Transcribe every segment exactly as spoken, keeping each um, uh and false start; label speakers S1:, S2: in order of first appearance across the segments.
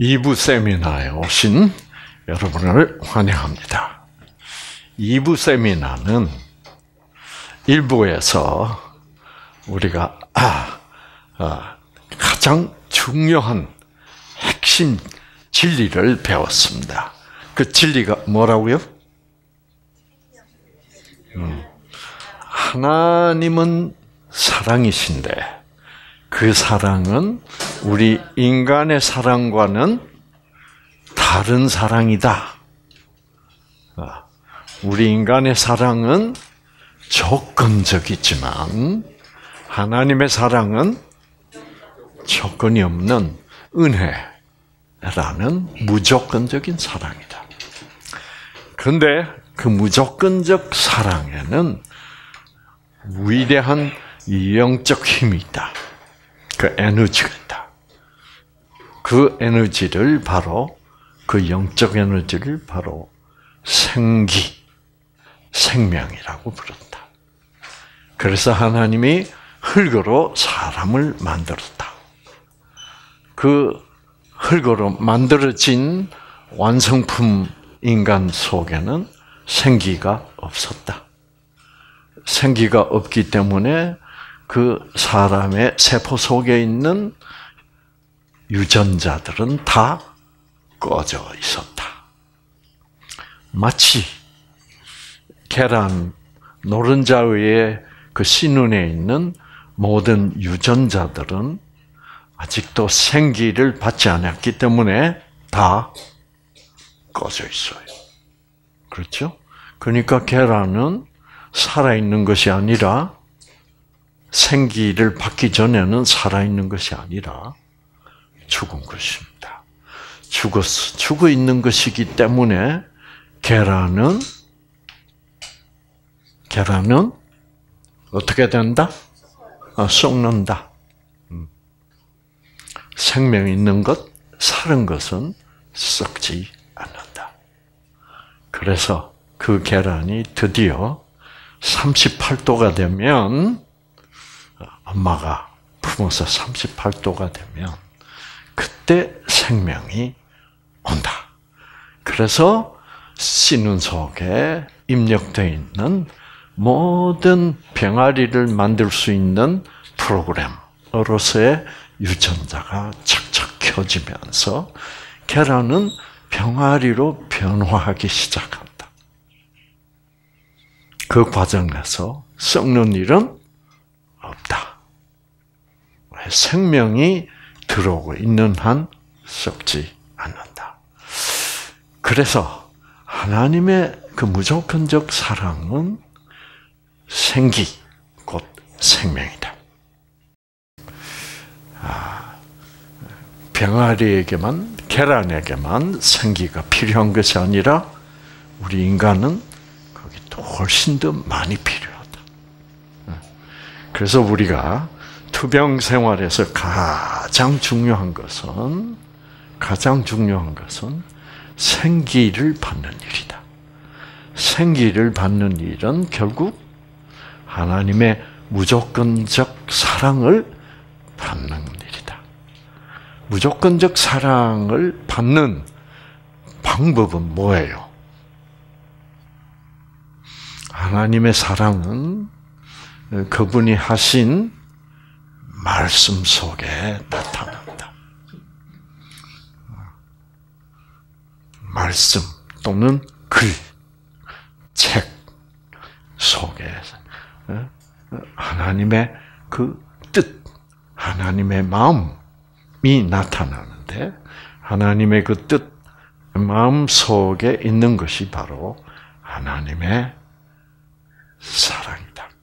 S1: 이 부 세미나에 오신 여러분을 환영합니다. 이 부 세미나는 일 부에서 우리가 아, 아, 가장 중요한 핵심 진리를 배웠습니다. 그 진리가 뭐라고요? 음, 하나님은 사랑이신데 그 사랑은 우리 인간의 사랑과는 다른 사랑이다. 우리 인간의 사랑은 조건적이지만 하나님의 사랑은 조건이 없는 은혜라는 무조건적인 사랑이다. 그런데 그 무조건적 사랑에는 위대한 영적 힘이 있다. 그 에너지가 있다. 그 에너지를 바로 그 영적 에너지를 바로 생기, 생명이라고 부른다. 그래서 하나님이 흙으로 사람을 만들었다. 그 흙으로 만들어진 완성품 인간 속에는 생기가 없었다. 생기가 없기 때문에 그 사람의 세포 속에 있는 유전자들은 다 꺼져 있었다. 마치 계란 노른자의 그 씨눈에 있는 모든 유전자들은 아직도 생기를 받지 않았기 때문에 다 꺼져 있어요. 그렇죠? 그러니까 계란은 살아있는 것이 아니라 생기를 받기 전에는 살아있는 것이 아니라 죽은 것입니다. 죽었, 죽어 있는 것이기 때문에 계란은, 계란은 어떻게 된다? 아, 썩는다. 음. 생명 있는 것, 사는 것은 썩지 않는다. 그래서 그 계란이 드디어 삼십팔 도가 되면 엄마가 품어서 삼십팔 도가 되면 그때 생명이 온다. 그래서 씨눈 속에 입력되어 있는 모든 병아리를 만들 수 있는 프로그램으로서의 유전자가 착착 켜지면서 계란은 병아리로 변화하기 시작한다. 그 과정에서 썩는 일은 없다. 생명이 들어오고 있는 한 썩지 않는다. 그래서 하나님의 그 무조건적 사랑은 생기, 곧 생명이다. 아, 병아리에게만, 계란에게만 생기가 필요한 것이 아니라 우리 인간은 거기 또 훨씬 더 많이 필요하다. 그래서 우리가 투병 생활에서 가장 중요한 것은, 가장 중요한 것은 생기를 받는 일이다. 생기를 받는 일은 결국 하나님의 무조건적 사랑을 받는 일이다. 무조건적 사랑을 받는 방법은 뭐예요? 하나님의 사랑은 그분이 하신 말씀 속에 나타난다. 말씀 또는 글, 책 속에 하나님의 그 뜻, 하나님의 마음이 나타나는데 하나님의 그 뜻, 마음 속에 있는 것이 바로 하나님의 사랑이다.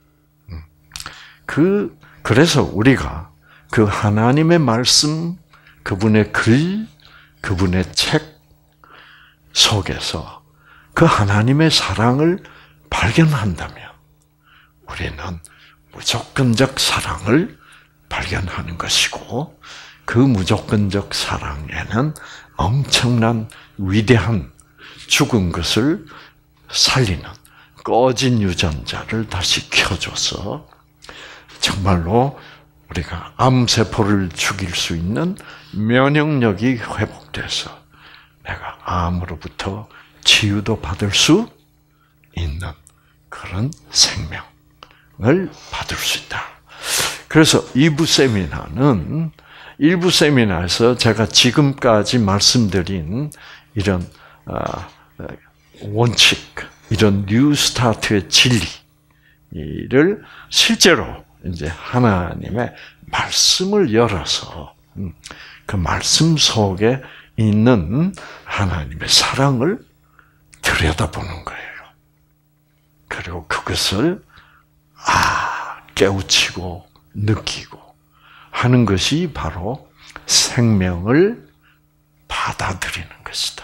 S1: 그 그래서 우리가 그 하나님의 말씀, 그분의 글, 그분의 책 속에서 그 하나님의 사랑을 발견한다면 우리는 무조건적 사랑을 발견하는 것이고 그 무조건적 사랑에는 엄청난 위대한 죽은 것을 살리는 꺼진 유전자를 다시 켜줘서 정말로 우리가 암세포를 죽일 수 있는 면역력이 회복돼서 내가 암으로부터 치유도 받을 수 있는 그런 생명을 받을 수 있다. 그래서 이 부 세미나는 일 부 세미나에서 제가 지금까지 말씀드린 이런 원칙, 이런 뉴 스타트의 진리를 실제로 이제 하나님의 말씀을 열어서 그 말씀 속에 있는 하나님의 사랑을 들여다보는 거예요. 그리고 그것을 아 깨우치고 느끼고 하는 것이 바로 생명을 받아들이는 것이다.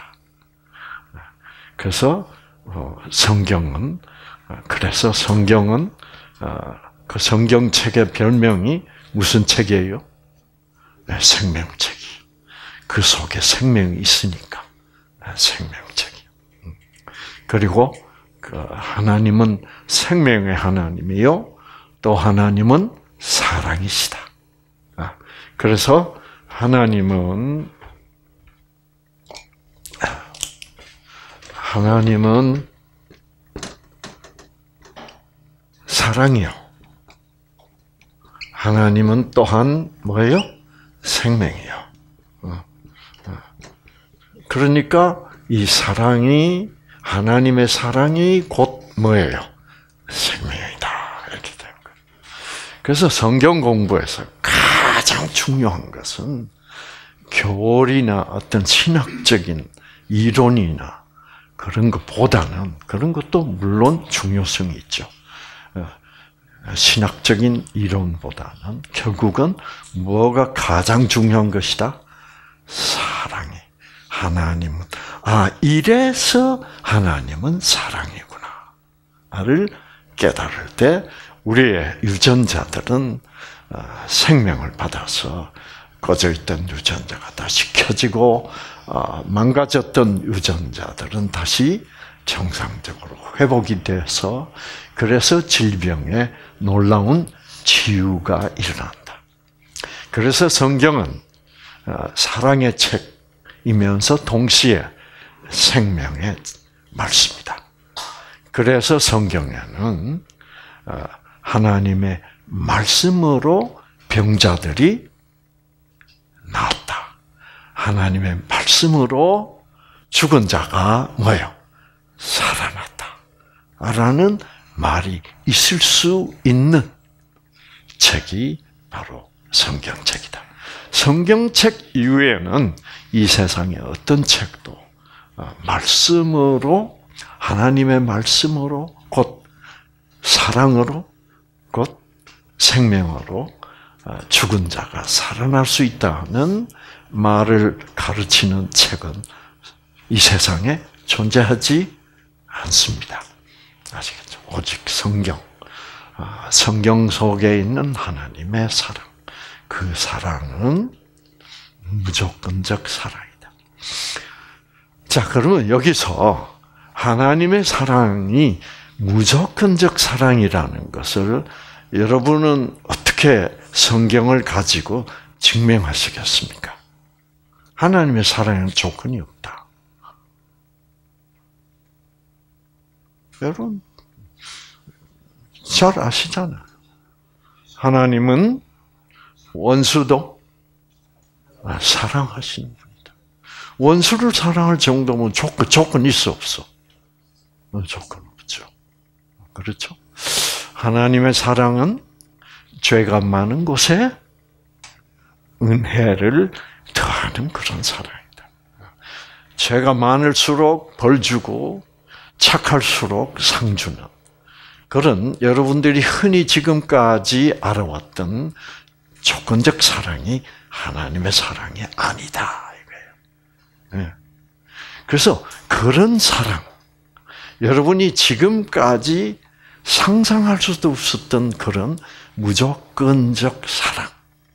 S1: 그래서 성경은 그래서 성경은 그 성경책의 별명이 무슨 책이에요? 생명책이. 그 속에 생명이 있으니까 생명책이. 그리고 그 하나님은 생명의 하나님이요, 또 하나님은 사랑이시다. 그래서 하나님은 하나님은 사랑이요. 하나님은 또한 뭐예요? 생명이요. 그러니까 이 사랑이 하나님의 사랑이 곧 뭐예요? 생명이다. 이렇게 되는 거예요. 그래서 성경 공부에서 가장 중요한 것은 교리나 어떤 신학적인 이론이나 그런 것보다는, 그런 것도 물론 중요성이 있죠. 신학적인 이론보다는 결국은 뭐가 가장 중요한 것이다? 사랑이. 하나님은, 아, 이래서 하나님은 사랑이구나를 깨달을 때 우리의 유전자들은 생명을 받아서 꺼져있던 유전자가 다시 켜지고 망가졌던 유전자들은 다시 정상적으로 회복이 돼서 그래서 질병에 놀라운 치유가 일어난다. 그래서 성경은 사랑의 책이면서 동시에 생명의 말씀이다. 그래서 성경에는 하나님의 말씀으로 병자들이 나았다. 하나님의 말씀으로 죽은 자가 뭐예요? 살아났다. 라는 말이 있을 수 있는 책이 바로 성경책이다. 성경책 이외에는 이 세상의 어떤 책도 말씀으로, 하나님의 말씀으로, 곧 사랑으로, 곧 생명으로 죽은 자가 살아날 수 있다는 말을 가르치는 책은 이 세상에 존재하지 않습니다. 아시겠죠? 오직 성경, 성경 속에 있는 하나님의 사랑, 그 사랑은 무조건적 사랑이다. 자, 그러면 여기서 하나님의 사랑이 무조건적 사랑이라는 것을 여러분은 어떻게 성경을 가지고 증명하시겠습니까? 하나님의 사랑에는 조건이 없다. 여러분 잘 아시잖아요. 하나님은 원수도 사랑하시는 분이다. 원수를 사랑할 정도면 조건, 조건 있어 없어? 조건 없죠. 그렇죠? 하나님의 사랑은 죄가 많은 곳에 은혜를 더하는 그런 사랑이다. 죄가 많을수록 벌 주고 착할수록 상 주는 그런 여러분들이 흔히 지금까지 알아왔던 조건적 사랑이 하나님의 사랑이 아니다 이거예요. 그래서 그런 사랑, 여러분이 지금까지 상상할 수도 없었던 그런 무조건적 사랑,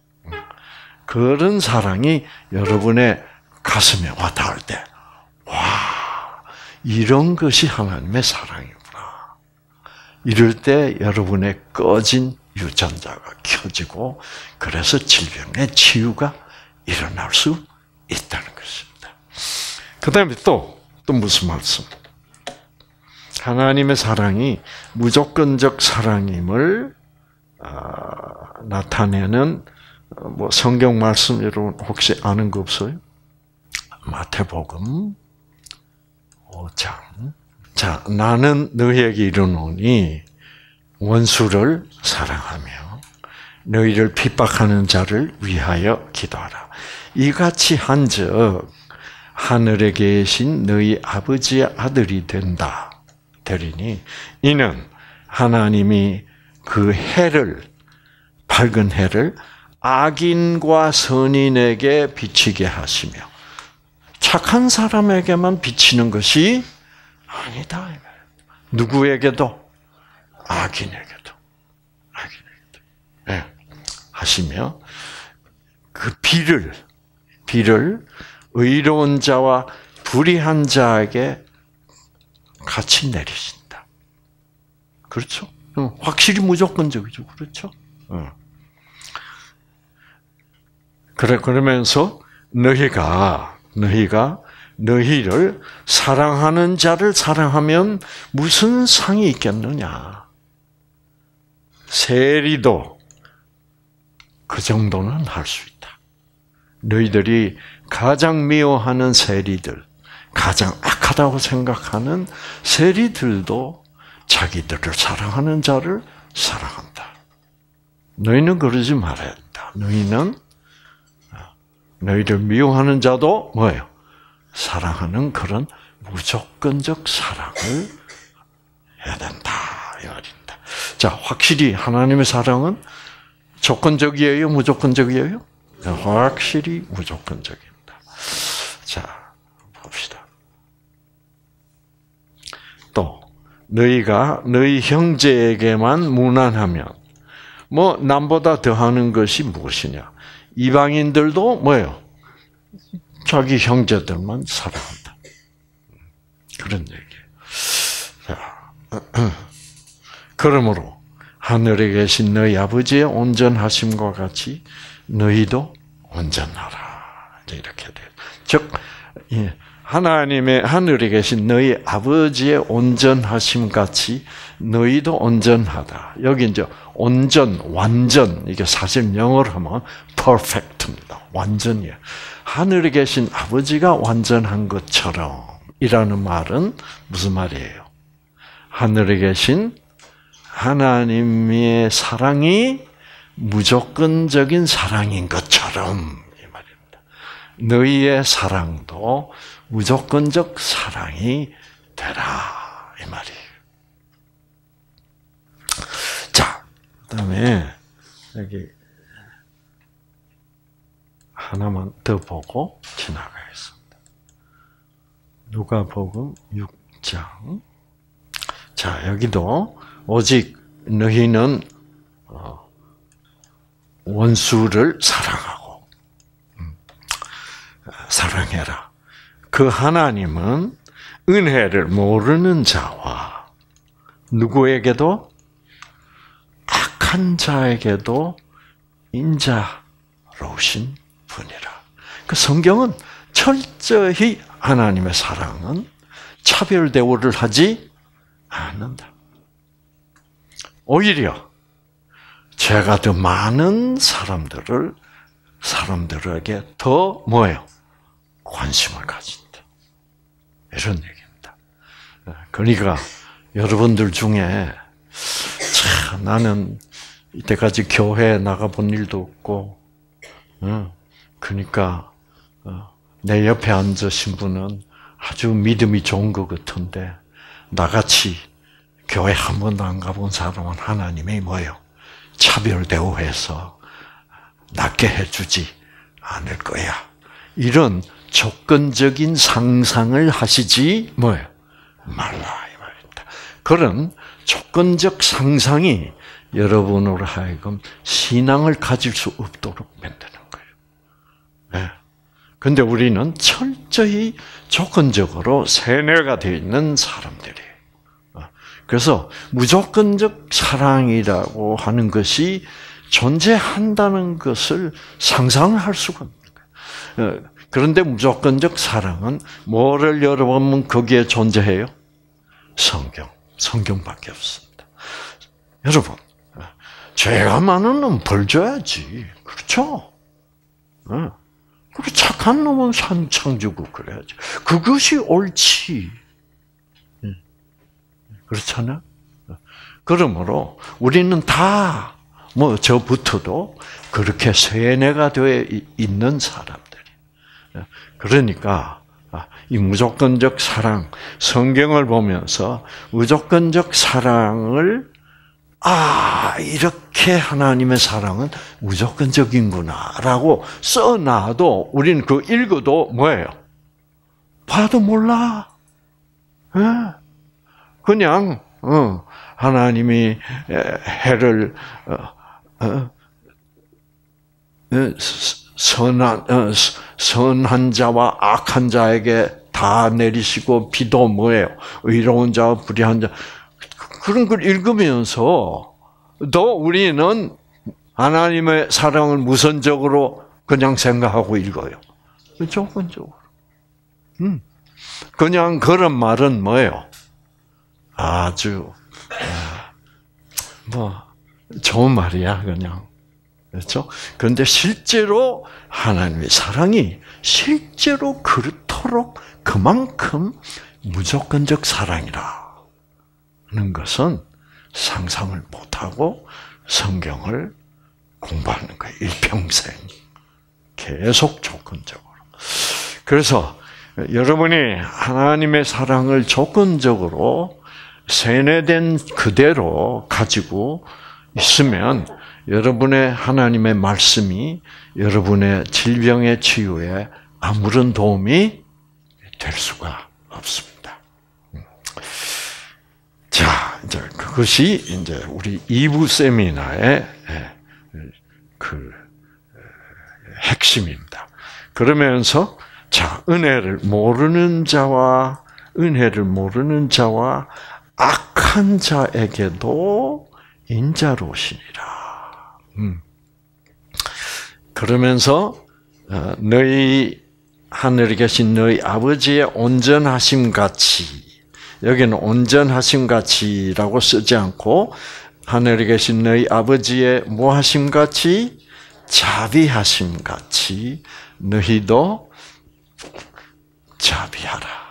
S1: 그런 사랑이 여러분의 가슴에 와 닿을 때, 와, 이런 것이 하나님의 사랑이구나. 이럴 때 여러분의 꺼진 유전자가 켜지고 그래서 질병의 치유가 일어날 수 있다는 것입니다. 그 다음에 또, 또 무슨 말씀? 하나님의 사랑이 무조건적 사랑임을 아, 나타내는 뭐 성경 말씀 여러분 혹시 아는 거 없어요? 마태복음 오 장. 자, 나는 너희에게 이르노니 원수를 사랑하며 너희를 핍박하는 자를 위하여 기도하라. 이같이 한즉 하늘에 계신 너희 아버지의 아들이 된다. 되리니 이는 하나님이 그 해를 밝은 해를 악인과 선인에게 비치게 하시며 착한 사람에게만 비치는 것이 아니다. 누구에게도 악인에게도 악인에게도 네. 하시며 그 비를 비를 의로운 자와 불의한 자에게 같이 내리신다. 그렇죠? 확실히 무조건적이죠. 그렇죠? 그래 그러면서 너희가 너희가 너희를 사랑하는 자를 사랑하면 무슨 상이 있겠느냐? 세리도 그 정도는 할 수 있다. 너희들이 가장 미워하는 세리들, 가장 악하다고 생각하는 세리들도 자기들을 사랑하는 자를 사랑한다. 너희는 그러지 말아야 한다. 너희는 너희를 미워하는 자도 뭐예요? 사랑하는 그런 무조건적 사랑을 해야 된다. 이 말입니다. 자, 확실히 하나님의 사랑은 조건적이에요? 무조건적이에요? 확실히 무조건적입니다. 자, 봅시다. 또 너희가 너희 형제에게만 무난하면 뭐 남보다 더하는 것이 무엇이냐? 이방인들도 뭐예요? 자기 형제들만 사랑한다. 그런 얘기예요. 자, 그러므로 하늘에 계신 너희 아버지의 온전하심과 같이 너희도 온전하라. 이렇게 돼요. 즉 하나님의 하늘에 계신 너희 아버지의 온전하심 같이 너희도 온전하다. 여기 이제 온전, 완전, 이게 사실 영어로 하면 perfect입니다. 완전이에요. 하늘에 계신 아버지가 완전한 것처럼 이라는 말은 무슨 말이에요? 하늘에 계신 하나님의 사랑이 무조건적인 사랑인 것처럼 이 말입니다. 너희의 사랑도 무조건적 사랑이 되라 이 말이에요. 자, 그다음에 여기 하나만 더 보고 지나가겠습니다. 누가복음 육 장. 자, 여기도 오직 너희는 원수를 사랑하고 사랑해라. 그 하나님은 은혜를 모르는 자와 누구에게도 악한 자에게도 인자로우신 분이라. 그 성경은 철저히 하나님의 사랑은 차별 대우를 하지 않는다. 오히려 죄가 더 많은 사람들을 사람들에게 더 뭐예요? 관심을 가진다. 이런 얘기입니다. 그러니까 여러분들 중에 참 나는 이때까지 교회에 나가본 일도 없고, 그러니까 내 옆에 앉으신 분은 아주 믿음이 좋은 것 같은데 나같이 교회 한 번도 안 가본 사람은 하나님이 뭐예요? 차별 대우해서 낫게 해주지 않을 거야. 이런 조건적인 상상을 하시지 뭐예요? 말라 이 말입니다. 그런 조건적 상상이 여러분으로 하여금 신앙을 가질 수 없도록 만드는 거예요. 네. 근데 우리는 철저히 조건적으로 세뇌가 되어 있는 사람들이에요. 그래서 무조건적 사랑이라고 하는 것이 존재한다는 것을 상상할 수가 없는 거예요. 그런데 무조건적 사랑은 뭐를 열어보면 거기에 존재해요? 성경. 성경밖에 없습니다. 여러분, 죄가 많은 놈 벌 줘야지. 그렇죠? 그리고 착한 놈은 상상 주고 그래야지. 그것이 옳지. 그렇잖아? 그러므로 우리는 다, 뭐, 저부터도 그렇게 세뇌가 되어 있는 사람들이. 그러니까, 이 무조건적 사랑, 성경을 보면서 무조건적 사랑을, 아, 이렇게 하나님의 사랑은 무조건적인구나, 라고 써놔도, 우리는 그 읽어도 뭐예요? 봐도 몰라. 예? 그냥 어, 하나님이 해를 어, 어, 선한 어, 선한 자와 악한 자에게 다 내리시고 비도 뭐예요? 의로운 자와 불의한 자. 그런 걸 읽으면서 또 우리는 하나님의 사랑을 무선적으로 그냥 생각하고 읽어요. 조건적으로. 음. 그냥 그런 말은 뭐예요? 아주 뭐 좋은 말이야 그냥. 그렇죠? 그런데 실제로 하나님의 사랑이 실제로 그렇도록 그만큼 무조건적 사랑이라는 것은 상상을 못하고 성경을 공부하는 거예요. 일평생 계속 조건적으로. 그래서 여러분이 하나님의 사랑을 조건적으로 세뇌된 그대로 가지고 있으면 여러분의 하나님의 말씀이 여러분의 질병의 치유에 아무런 도움이 될 수가 없습니다. 자, 이제 그것이 이제 우리 이 부 세미나의 그 핵심입니다. 그러면서 자, 은혜를 모르는 자와 은혜를 모르는 자와 악한 자에게도 인자로우시니라. 음. 그러면서 너희 하늘에 계신 너희 아버지의 온전하심 같이, 여기는 온전하심 같이라고 쓰지 않고 하늘에 계신 너희 아버지의 뭐하심 같이, 자비하심 같이 너희도 자비하라.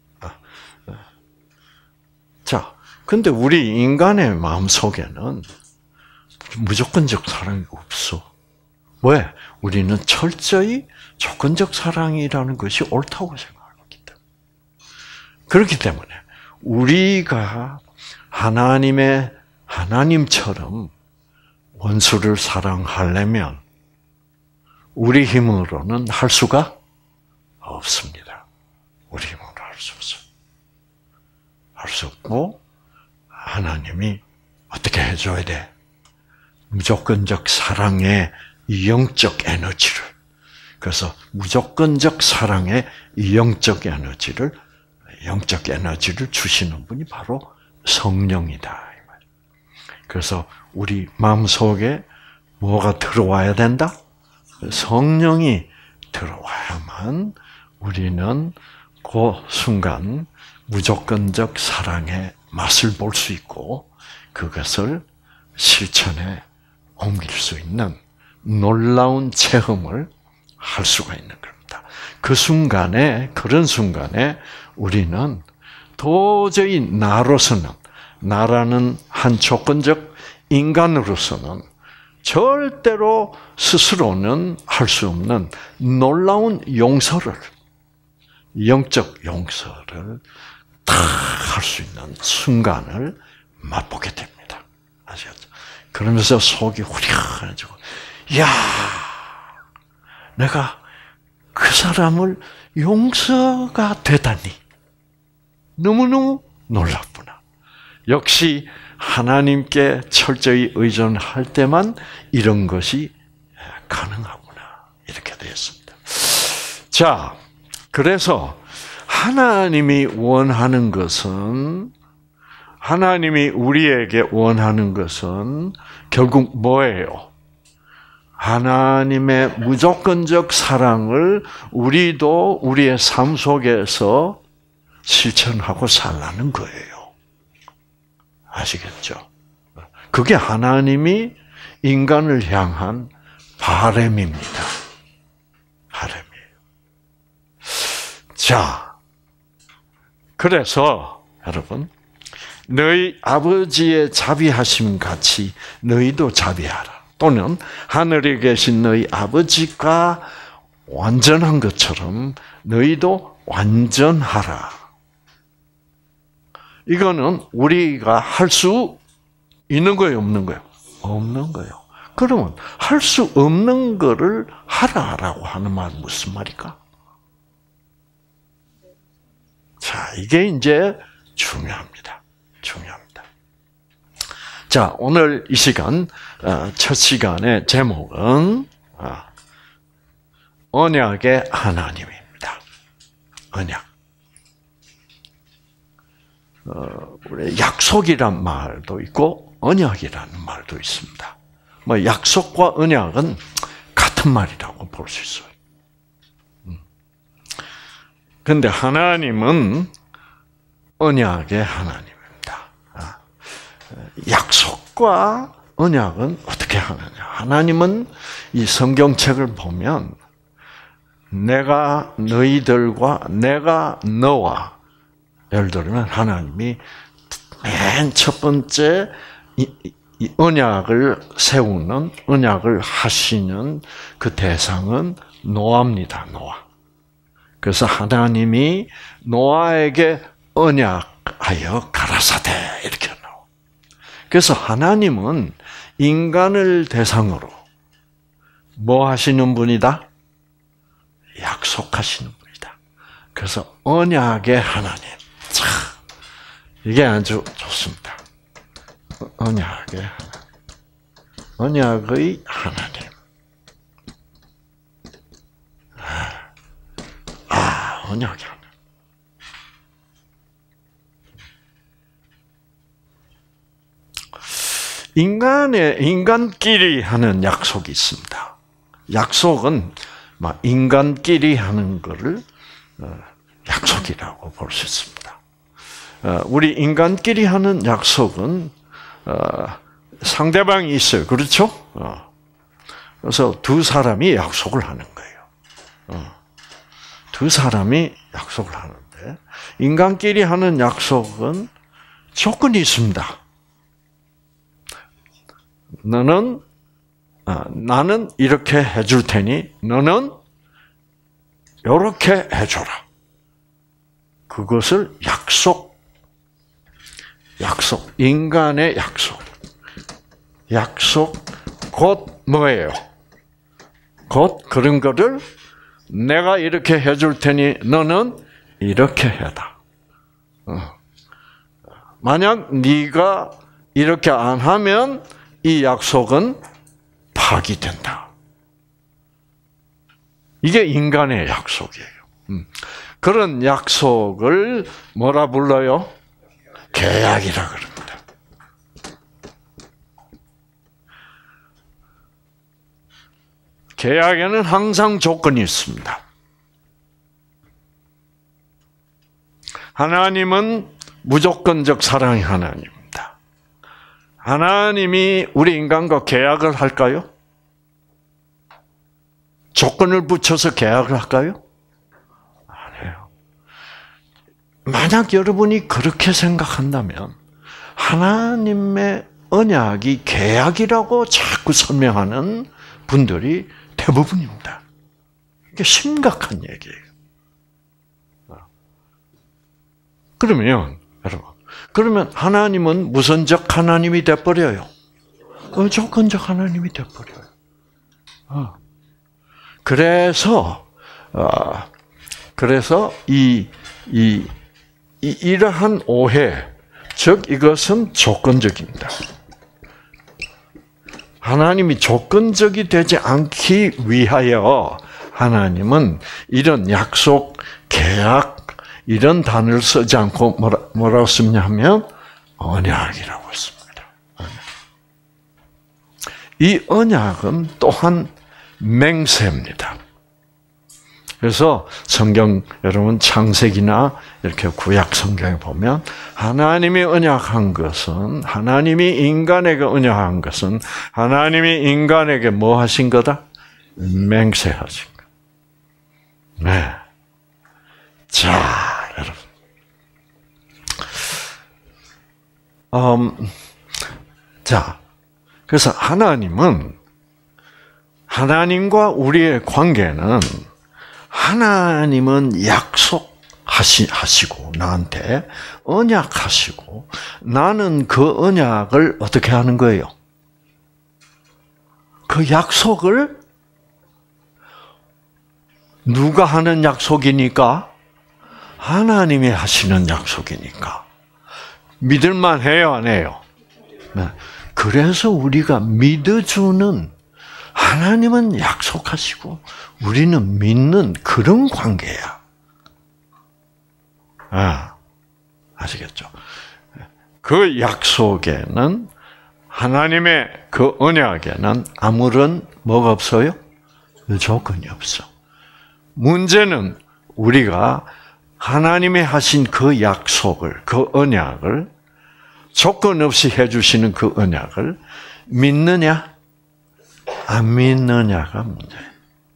S1: 자, 근데 우리 인간의 마음 속에는 무조건적 사랑이 없어. 왜? 우리는 철저히 조건적 사랑이라는 것이 옳다고 생각하기 때문에. 그렇기 때문에 우리가 하나님의 하나님처럼 원수를 사랑하려면 우리 힘으로는 할 수가 없습니다. 우리 힘으로 할 수 없어요. 할 수 없고 하나님이 어떻게 해줘야 돼? 무조건적 사랑의 영적 에너지를, 그래서 무조건적 사랑의 영적 에너지를, 영적 에너지를 주시는 분이 바로 성령이다. 그래서 우리 마음속에 뭐가 들어와야 된다? 성령이 들어와야만 우리는 그 순간 무조건적 사랑의 맛을 볼 수 있고 그것을 실천에 옮길 수 있는 놀라운 체험을 할 수가 있는 겁니다. 그 순간에, 그런 순간에 우리는 도저히 나로서는, 나라는 한 조건적 인간으로서는 절대로 스스로는 할 수 없는 놀라운 용서를, 영적 용서를 다 할 수 있는 순간을 맛보게 됩니다. 아시겠죠? 그러면서 속이 후련해지고, 야, 내가 그 사람을 용서가 되다니 너무너무 놀랍구나. 역시 하나님께 철저히 의존할 때만 이런 것이 가능하구나. 이렇게 되었습니다. 자, 그래서 하나님이 원하는 것은 하나님이 우리에게 원하는 것은 결국 뭐예요? 하나님의 무조건적 사랑을 우리도 우리의 삶 속에서 실천하고 살라는 거예요. 아시겠죠? 그게 하나님이 인간을 향한 바람입니다. 바람이에요. 자, 그래서 여러분, 너희 아버지의 자비하심 같이 너희도 자비하라. 또는 하늘에 계신 너희 아버지가 완전한 것처럼 너희도 완전하라. 이거는 우리가 할 수 있는 거예요, 없는 거예요? 없는 거예요. 그러면 할 수 없는 거를 하라라고 하는 말은 무슨 말일까? 자, 이게 이제 중요합니다. 중요합니다. 자, 오늘 이 시간, 첫 시간의 제목은 언약의 하나님입니다. 언약. 우리 약속이란 말도 있고 언약이라는 말도 있습니다. 뭐 약속과 언약은 같은 말이라고 볼 수 있어요. 그런데 하나님은 언약의 하나님입니다. 약속과 언약은 어떻게 하느냐? 하나님은 이 성경책을 보면 내가 너희들과 내가 너와, 예를 들면 하나님이 맨 첫 번째 이, 이 언약을 세우는, 언약을 하시는 그 대상은 노아입니다. 노아. 그래서 하나님이 노아에게 언약하여 가라사대 이렇게 나와. 그래서 하나님은 인간을 대상으로 뭐 하시는 분이다? 약속하시는 분이다. 그래서 언약의 하나님. 참, 이게 아주 좋습니다. 언약의 하나님. 언약의 하나님. 아, 언약의 하나님. 인간의, 인간끼리 하는 약속이 있습니다. 약속은 막 인간끼리 하는 것을 약속이라고 볼 수 있습니다. 우리 인간끼리 하는 약속은 상대방이 있어요. 그렇죠? 그래서 두 사람이 약속을 하는 거예요. 두 사람이 약속을 하는데 인간끼리 하는 약속은 조건이 있습니다. 너는 아, 나는 이렇게 해줄 테니 너는 이렇게 해줘라. 그것을 약속, 약속, 인간의 약속. 약속 곧 뭐예요? 곧 그런 거를 내가 이렇게 해줄 테니 너는 이렇게 해라. 어. 만약 네가 이렇게 안 하면 이 약속은 파기된다. 이게 인간의 약속이에요. 그런 약속을 뭐라 불러요? 계약이라 그럽니다. 계약에는 항상 조건이 있습니다. 하나님은 무조건적 사랑의 하나님. 하나님이 우리 인간과 계약을 할까요? 조건을 붙여서 계약을 할까요? 안 해요. 만약 여러분이 그렇게 생각한다면 하나님의 언약이 계약이라고 자꾸 설명하는 분들이 대부분입니다. 이게 심각한 얘기예요. 그러면 여러분, 그러면 하나님은 무선적 하나님이 돼버려요. 조건적 하나님이 돼버려요. 그래서, 그래서 이, 이, 이, 이러한 오해, 즉 이것은 조건적입니다. 하나님이 조건적이 되지 않기 위하여 하나님은 이런 약속, 계약, 이런 단어를 쓰지 않고 뭐라, 뭐라고 쓰냐 하면 언약이라고 했습니다. 이 언약은 또한 맹세입니다. 그래서 성경 여러분 창세기나 이렇게 구약 성경에 보면 하나님이 언약한 것은 하나님이 인간에게 언약한 것은 하나님이 인간에게 뭐 하신 거다? 맹세하신 거. 네. 자, 여러분. 음, 자, 그래서 하나님은 하나님과 우리의 관계는 하나님은 약속하시고 나한테 언약하시고 나는 그 언약을 어떻게 하는 거예요? 그 약속을 누가 하는 약속이니까? 하나님이 하시는 약속이니까. 믿을만 해요, 안 해요? 네. 그래서 우리가 믿어주는 하나님은 약속하시고 우리는 믿는 그런 관계야. 아, 아시겠죠? 그 약속에는 하나님의 그 언약에는 아무런 뭐가 없어요? 조건이 없어. 문제는 우리가 하나님이 하신 그 약속을, 그 언약을 조건 없이 해주시는 그 언약을 믿느냐, 안 믿느냐가 문제예요.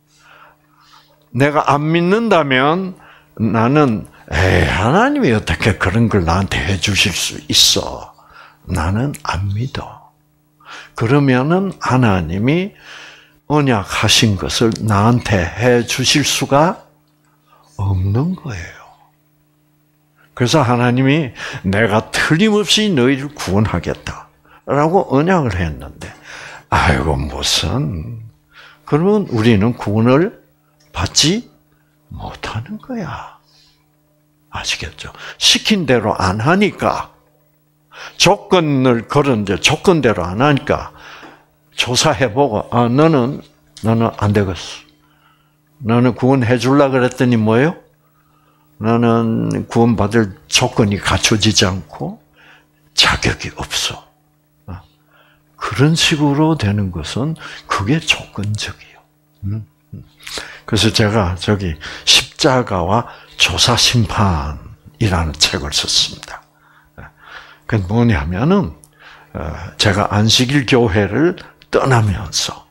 S1: 내가 안 믿는다면 나는 에이, 하나님이 어떻게 그런 걸 나한테 해주실 수 있어? 나는 안 믿어. 그러면은 하나님이 언약하신 것을 나한테 해주실 수가 없는 거예요. 그래서 하나님이 내가 틀림없이 너희를 구원하겠다라고 언약을 했는데 아이고 무슨 그러면 우리는 구원을 받지 못하는 거야. 아시겠죠? 시킨 대로 안 하니까 조건을 걸었는데 조건대로 안 하니까 조사해보고 아 너는 너는 안 되겠어. 너는 구원해 주려고 그랬더니 뭐예요? 너는 구원받을 조건이 갖춰지지 않고 자격이 없어. 그런 식으로 되는 것은 그게 조건적이에요. 그래서 제가 저기 십자가와 조사심판이라는 책을 썼습니다. 그게 뭐냐면은 제가 안식일 교회를 떠나면서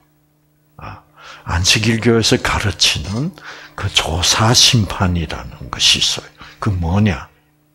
S1: 안식일 교회에서 가르치는 그 조사심판이라는 것이 있어요. 그 뭐냐?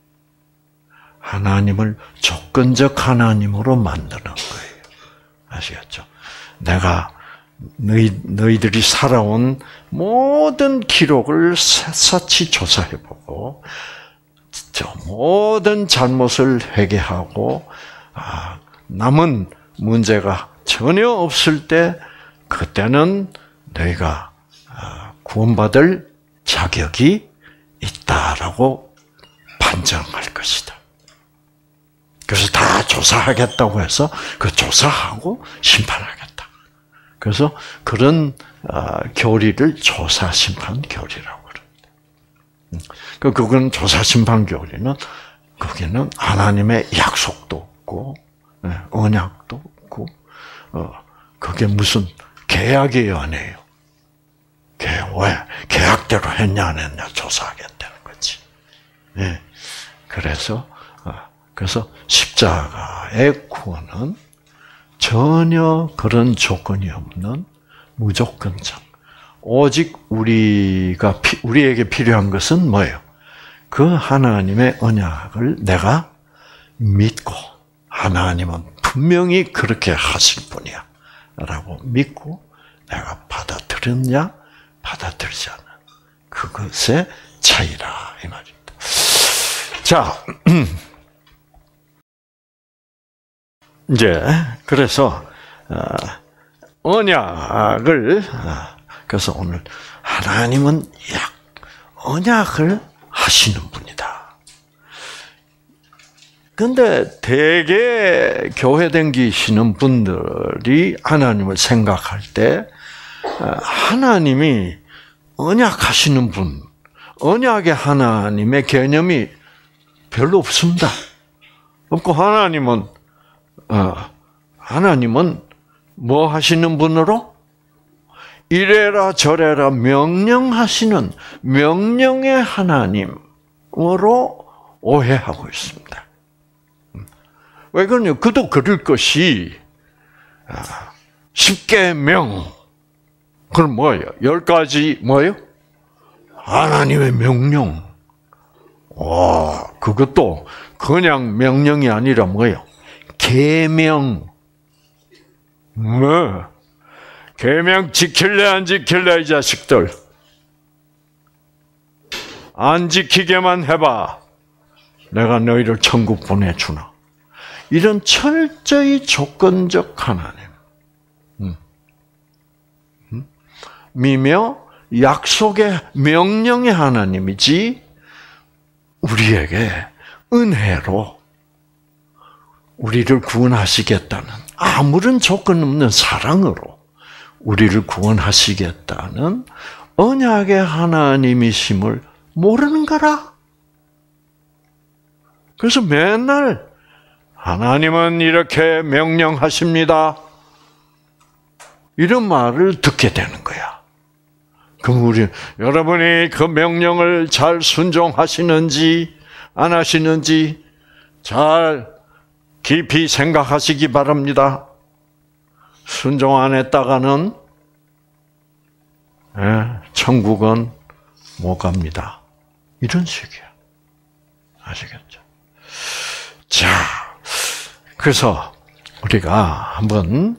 S1: 하나님을 조건적 하나님으로 만드는 거예요. 아시겠죠? 내가 너희, 너희들이 살아온 모든 기록을 샅샅이 조사해보고 저 모든 잘못을 회개하고 아, 남은 문제가 전혀 없을 때 그때는 너희가 구원받을 자격이 있다라고 판정할 것이다. 그래서 다 조사하겠다고 해서 그 조사하고 심판하겠다. 그래서 그런 교리를 조사 심판 교리라고 그럽니다. 그건 조사 심판 교리는 거기는 하나님의 약속도 없고 언약도 없고 그게 무슨 계약이에요, 아니에요? 왜 계약대로 했냐 안 했냐 조사하겠다는 거지. 예. 그래서 그래서 십자가의 구원은 전혀 그런 조건이 없는 무조건적. 오직 우리가 우리에게 필요한 것은 뭐예요? 그 하나님의 언약을 내가 믿고 하나님은 분명히 그렇게 하실 분이야라고 믿고 내가 받아들였냐 받아들이지 않는 그것의 차이라 이 말입니다. 자. 이제 그래서 언약을 그래서 오늘 하나님은 약 언약을 하시는 분이다. 그런데 대개 교회 다니시는 분들이 하나님을 생각할 때 하나님이 언약하시는 분, 언약의 하나님의 개념이 별로 없습니다. 없고 하나님은 어, 하나님은 뭐 하시는 분으로? 이래라 저래라 명령하시는 명령의 하나님으로 오해하고 있습니다. 왜 그러냐? 그도 그럴 것이 십계명 그럼 뭐예요? 열 가지 뭐예요? 하나님의 명령. 와, 그것도 그냥 명령이 아니라 뭐예요? 계명. 뭐? 계명 지킬래 안 지킬래 이 자식들. 안 지키게만 해봐. 내가 너희를 천국 보내주나. 이런 철저히 조건적 하나님. 음. 음? 미며 약속의 명령의 하나님이지 우리에게 은혜로 우리를 구원하시겠다는 아무런 조건 없는 사랑으로 우리를 구원하시겠다는 언약의 하나님이심을 모르는 거라. 그래서 맨날 하나님은 이렇게 명령하십니다. 이런 말을 듣게 되는 거야. 그럼 우리 여러분이 그 명령을 잘 순종하시는지 안 하시는지 잘 깊이 생각하시기 바랍니다. 순종 안 했다가는 예, 천국은 못 갑니다. 이런 식이야. 아시겠죠? 자, 그래서 우리가 한번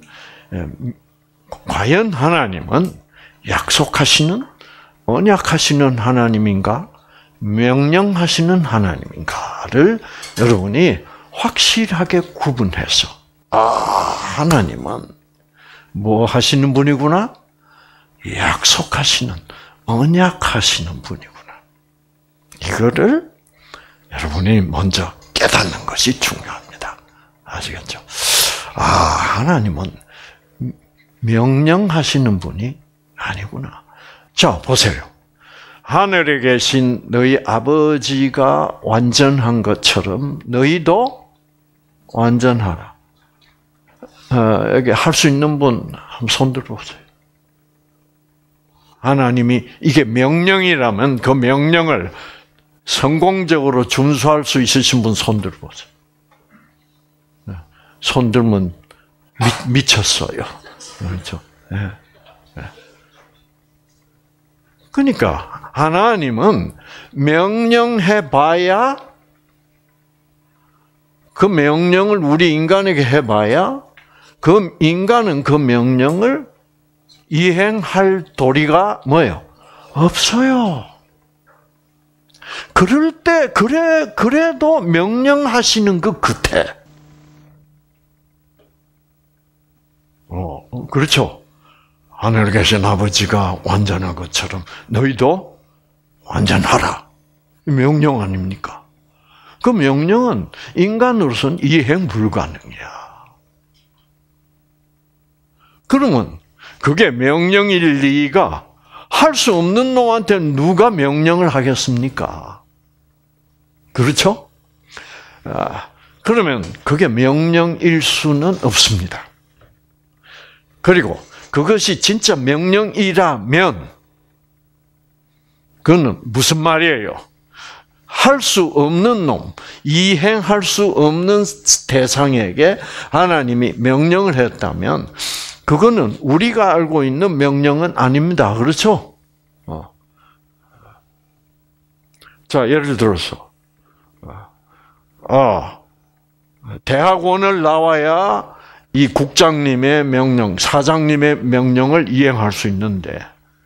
S1: 과연 하나님은 약속하시는 언약하시는 하나님인가 명령하시는 하나님인가를 여러분이 확실하게 구분해서 아, 하나님은 뭐 하시는 분이구나? 약속하시는 언약하시는 분이구나. 이거를 여러분이 먼저 깨닫는 것이 중요합니다. 아시겠죠? 아, 하나님은 명령하시는 분이 아니구나. 자, 보세요. 하늘에 계신 너희 아버지가 완전한 것처럼 너희도 완전하라. 어, 여기 할 수 있는 분 한번 손 들어보세요. 하나님이 이게 명령이라면 그 명령을 성공적으로 준수할 수 있으신 분 손 들어보세요. 손 들면 미, 미쳤어요. 그렇죠? 네. 네. 그러니까 하나님은 명령해봐야 그 명령을 우리 인간에게 해봐야 그 인간은 그 명령을 이행할 도리가 뭐예요? 없어요. 그럴 때 그래 그래도 명령하시는 그 끝에 어 그렇죠. 하늘에 계신 아버지가 완전한 것처럼 너희도 완전하라. 명령 아닙니까? 그 명령은 인간으로서는 이행 불가능이야. 그러면 그게 명령일 리가 할 수 없는 놈한테 누가 명령을 하겠습니까? 그렇죠? 아, 그러면 그게 명령일 수는 없습니다. 그리고 그것이 진짜 명령이라면 그거는 무슨 말이에요? 할 수 없는 놈, 이행할 수 없는 대상에게 하나님이 명령을 했다면 그거는 우리가 알고 있는 명령은 아닙니다. 그렇죠? 어. 자, 예를 들어서 아, 대학원을 나와야 이 국장님의 명령, 사장님의 명령을 이행할 수 있는데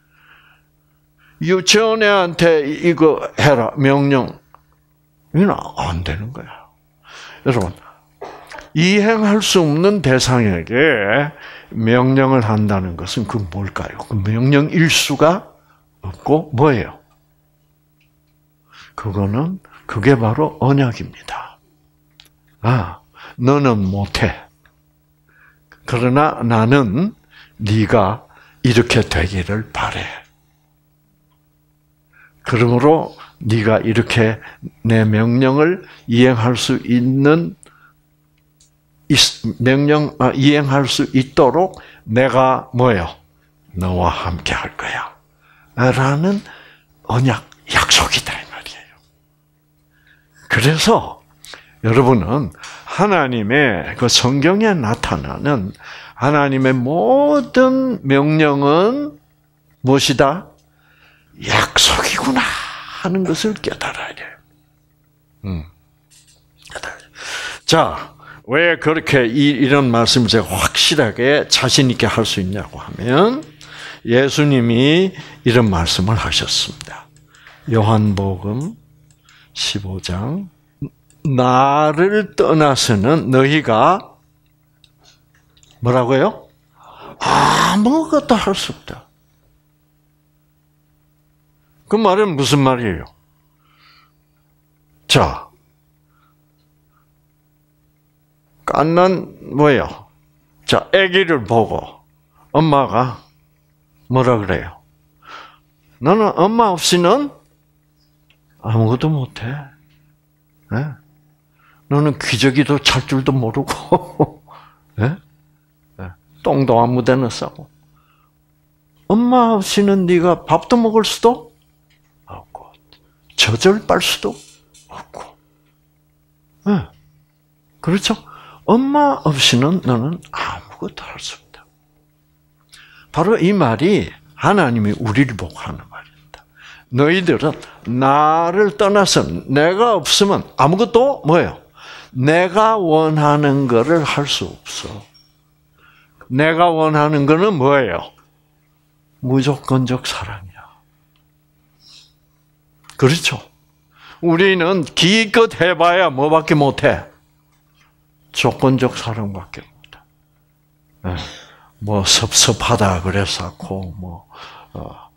S1: 유치원애한테 이거 해라 명령 이건 안 되는 거야. 여러분 이행할 수 없는 대상에게 명령을 한다는 것은 그 뭘까요? 그 명령일 수가 없고 뭐예요? 그거는 그게 바로 언약입니다. 아, 너는 못해. 그러나 나는 네가 이렇게 되기를 바래. 그러므로 네가 이렇게 내 명령을 이행할 수 있는 명령 이행할 수 있도록 내가 뭐요? 너와 함께 할 거야. 라는 언약, 약속이다 이 말이에요. 그래서 여러분은 하나님의 그 성경에 나타나는 하나님의 모든 명령은 무엇이다? 약속이구나 하는 것을 깨달아야 돼요. 음. 자, 왜 그렇게 이, 이런 말씀을 제가 확실하게 자신 있게 할 수 있냐고 하면 예수님이 이런 말씀을 하셨습니다. 요한복음 십오 장 나를 떠나서는 너희가 뭐라고요? 아무것도 할 수 없다. 그 말은 무슨 말이에요? 자, 깐난 뭐예요? 자, 아기를 보고 엄마가 뭐라 그래요? 너는 엄마 없이는 아무것도 못해. 네? 너는 기저귀도 찰 줄도 모르고, 네? 네. 똥도 아무데나 싸고. 엄마 없이는 네가 밥도 먹을 수도 없고, 젖을 빨 수도 없고. 네. 그렇죠? 엄마 없이는 너는 아무것도 할 수 없다. 바로 이 말이 하나님이 우리를 보고 하는 말입니다. 너희들은 나를 떠나서 내가 없으면 아무것도 뭐예요? 내가 원하는 거를 할 수 없어. 내가 원하는 거는 뭐예요? 무조건적 사랑이야. 그렇죠? 우리는 기껏 해봐야 뭐밖에 못해? 조건적 사랑밖에 못해. 네. 뭐 섭섭하다 그랬었고, 뭐 어,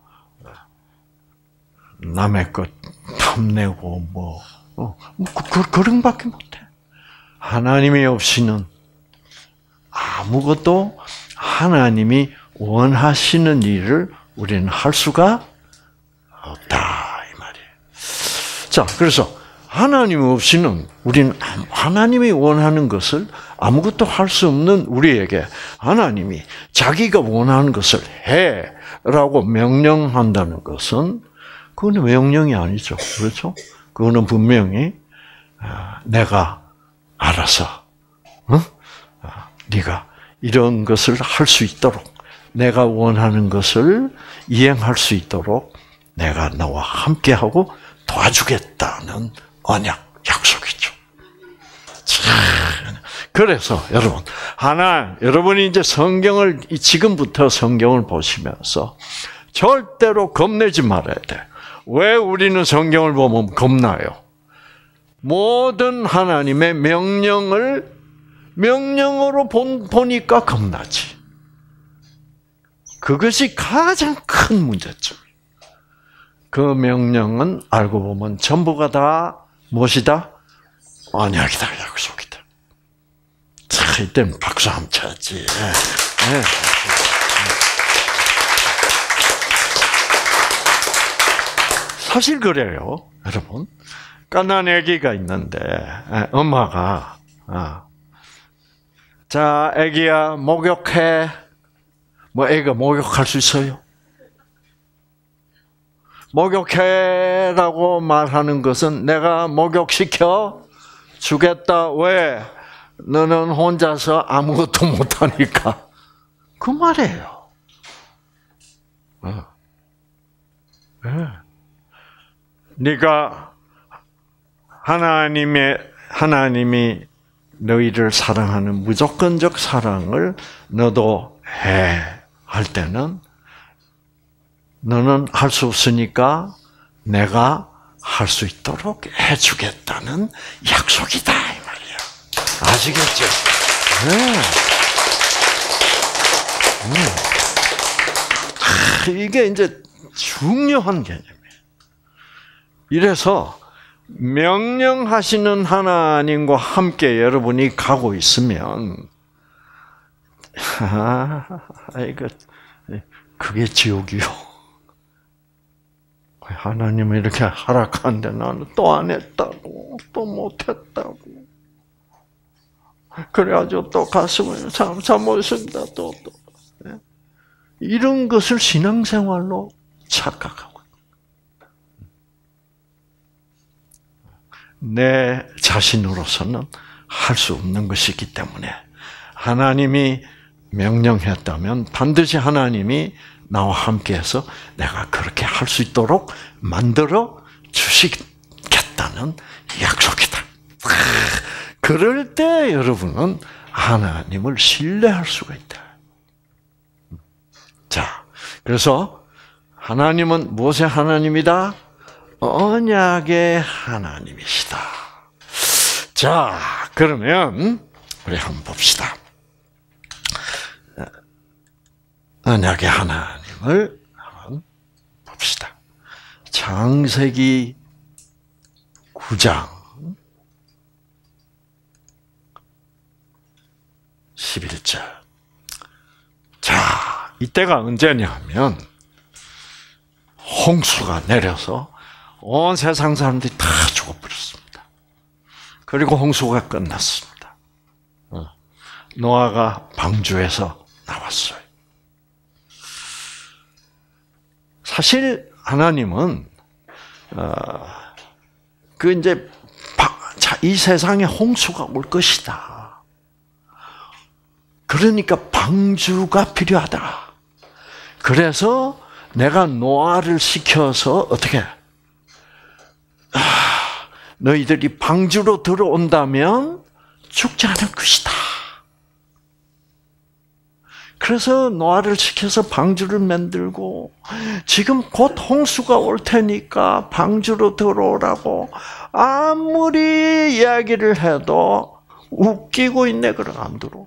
S1: 남의 것 탐내고, 뭐, 어, 뭐 그, 그런 밖에 못해. 하나님이 없이는 아무것도 하나님이 원하시는 일을 우리는 할 수가 없다 이 말이에요. 자, 그래서 하나님 없이는 우리는 하나님이 원하는 것을 아무것도 할 수 없는 우리에게 하나님이 자기가 원하는 것을 해라고 명령한다는 것은 그건 명령이 아니죠. 그렇죠? 그거는 분명히 내가 알아서 어? 네가 이런 것을 할 수 있도록 내가 원하는 것을 이행할 수 있도록 내가 너와 함께하고 도와주겠다는 언약, 약속이죠. 그래서 여러분, 하나, 여러분이 이제 성경을, 지금부터 성경을 보시면서 절대로 겁내지 말아야 돼. 왜 우리는 성경을 보면 겁나요? 모든 하나님의 명령을 명령으로 본, 보니까 겁나지. 그것이 가장 큰 문제점이에요. 그 명령은 알고 보면 전부가 다 무엇이다? 언약이다, 약속이다. 자, 이때는 박수 한번 쳐야지. 네. 사실 그래요, 여러분. 깐난 아기가 있는데 엄마가 자, 아기야 목욕해. 뭐 애가 목욕할 수 있어요? 목욕해라고 말하는 것은 내가 목욕시켜 주겠다. 왜? 너는 혼자서 아무것도 못하니까. 그 말이에요. 어. 네. 네가 하나님의 하나님이 너희를 사랑하는 무조건적 사랑을 너도 해 할 때는 너는 할 수 없으니까 내가 할 수 있도록 해주겠다는 약속이다 이 말이야. 아시겠죠? 네. 네. 아, 이게 이제 중요한 개념이에요. 이래서 명령하시는 하나님과 함께 여러분이 가고 있으면 아, 이거 그게 지옥이요. 하나님은 이렇게 하락하는데 나는 또 안 했다고, 또 못했다고. 그래가지고 또 가슴을 참, 참 멋있습니다. 또, 또. 네? 이런 것을 신앙생활로 착각하고. 내 자신으로서는 할 수 없는 것이기 때문에 하나님이 명령했다면 반드시 하나님이 나와 함께해서 내가 그렇게 할 수 있도록 만들어 주시겠다는 약속이다. 그럴 때 여러분은 하나님을 신뢰할 수가 있다. 자, 그래서 하나님은 무엇의 하나님이다? 언약의 하나님이시다. 자, 그러면 우리 한번 봅시다. 언약의 하나님을 한번 봅시다. 창세기 구 장 십일 절. 자, 이때가 언제냐면 홍수가 내려서 온 세상 사람들이 다 죽어버렸습니다. 그리고 홍수가 끝났습니다. 노아가 방주에서 나왔어요. 사실 하나님은 어, 그 이제 이 세상에 홍수가 올 것이다. 그러니까 방주가 필요하다. 그래서 내가 노아를 시켜서 어떻게 아, 너희들이 방주로 들어온다면 죽지 않을 것이다. 그래서 노아를 시켜서 방주를 만들고 지금 곧 홍수가 올 테니까 방주로 들어오라고 아무리 이야기를 해도 웃기고 있네. 그래 안 들어.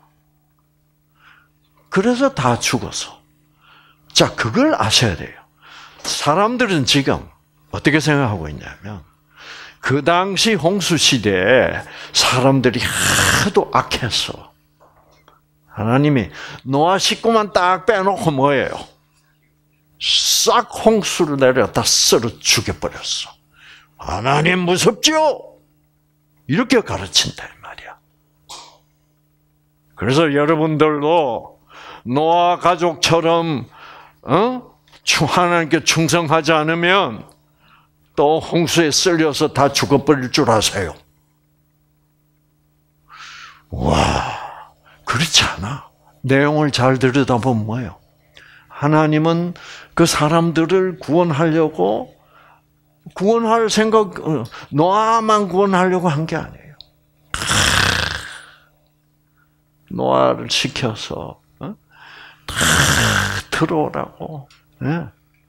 S1: 그래서 다 죽었어. 자, 그걸 아셔야 돼요. 사람들은 지금 어떻게 생각하고 있냐면 그 당시 홍수 시대에 사람들이 하도 악했어. 하나님이 노아 식구만 딱 빼놓고 뭐예요? 싹 홍수를 내려다 썰어 죽여버렸어. 하나님 무섭죠? 이렇게 가르친다 이 말이야. 그래서 여러분들도 노아 가족처럼 어? 하나님께 충성하지 않으면 또 홍수에 쓸려서 다 죽어버릴 줄 아세요. 와. 그렇지 않아. 내용을 잘 들여다보면 뭐예요? 하나님은 그 사람들을 구원하려고 구원할 생각, 노아만 구원하려고 한 게 아니에요. 노아를 시켜서 어? 들어오라고. 네.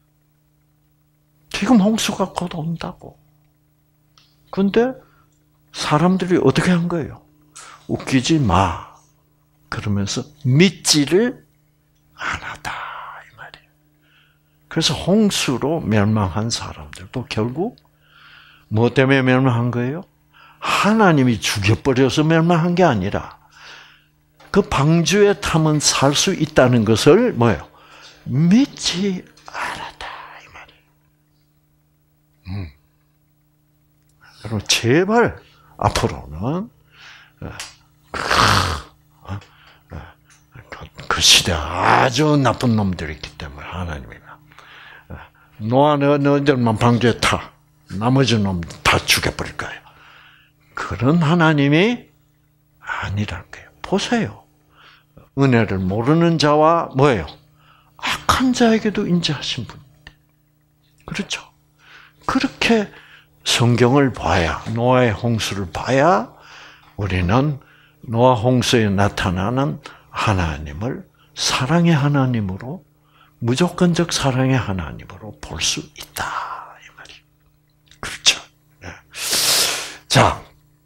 S1: 지금 홍수가 곧 온다고. 근데 사람들이 어떻게 한 거예요? 웃기지 마. 그러면서 믿지를 않았다 이 말이에요. 그래서 홍수로 멸망한 사람들도 결국 뭐 때문에 멸망한 거예요? 하나님이 죽여버려서 멸망한 게 아니라 그 방주에 타면 살 수 있다는 것을 뭐예요? 믿지 않았다 이 말이에요. 음. 여러분 제발 앞으로는 그 시대 아주 나쁜 놈들이 있기 때문에 하나님이 노아 너 너희들만 방주에 타. 나머지 놈 다 죽여버릴 거예요. 그런 하나님이 아니라는 거예요. 보세요. 은혜를 모르는 자와 뭐예요? 악한 자에게도 인자하신 분인데. 그렇죠? 그렇게 성경을 봐야, 노아의 홍수를 봐야 우리는 노아 홍수에 나타나는 하나님을 사랑의 하나님으로, 무조건적 사랑의 하나님으로 볼 수 있다 이 말이에요. 그렇죠? 네. 자,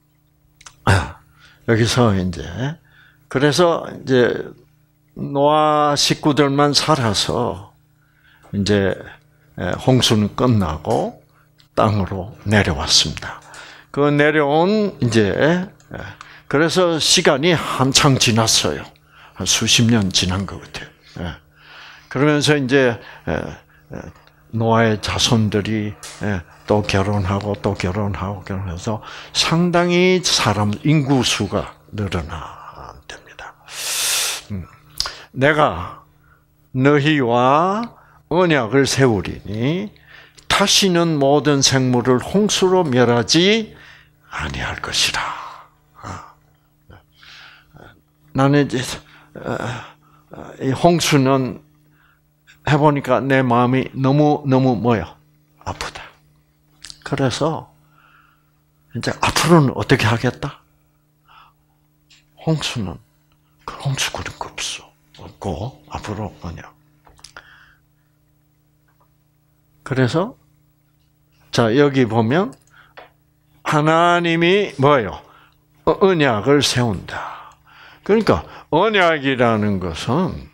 S1: 여기서 이제 그래서 이제 노아 식구들만 살아서 이제 홍수는 끝나고 땅으로 내려왔습니다. 그 내려온 이제 그래서 시간이 한창 지났어요. 한 수십 년 지난 것 같아요. 그러면서 이제 노아의 자손들이 또 결혼하고 또 결혼하고 결혼해서 상당히 사람 인구 수가 늘어나요. 내가 너희와 언약을 세우리니 다시는 모든 생물을 홍수로 멸하지 아니할 것이라. 나는 이제 이 홍수는 해보니까 내 마음이 너무 너무 뭐요? 아프다. 그래서 이제 앞으로는 어떻게 하겠다? 홍수는 그 홍수 그런 거 없어. 없고 앞으로 뭐냐? 그래서 자 여기 보면 하나님이 뭐예요? 언약을 세운다. 그러니까 언약이라는 것은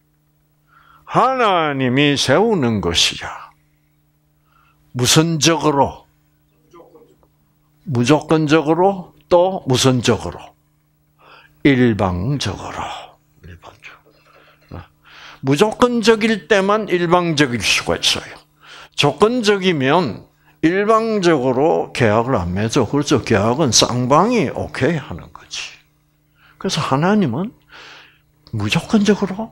S1: 하나님이 세우는 것이야. 무선적으로, 무조건적으로, 또 무선적으로, 일방적으로. 일방적으로. 무조건적일 때만 일방적일 수가 있어요. 조건적이면 일방적으로 계약을 안 맺어. 그렇죠. 계약은 쌍방이 오케이 하는 거지. 그래서 하나님은 무조건적으로,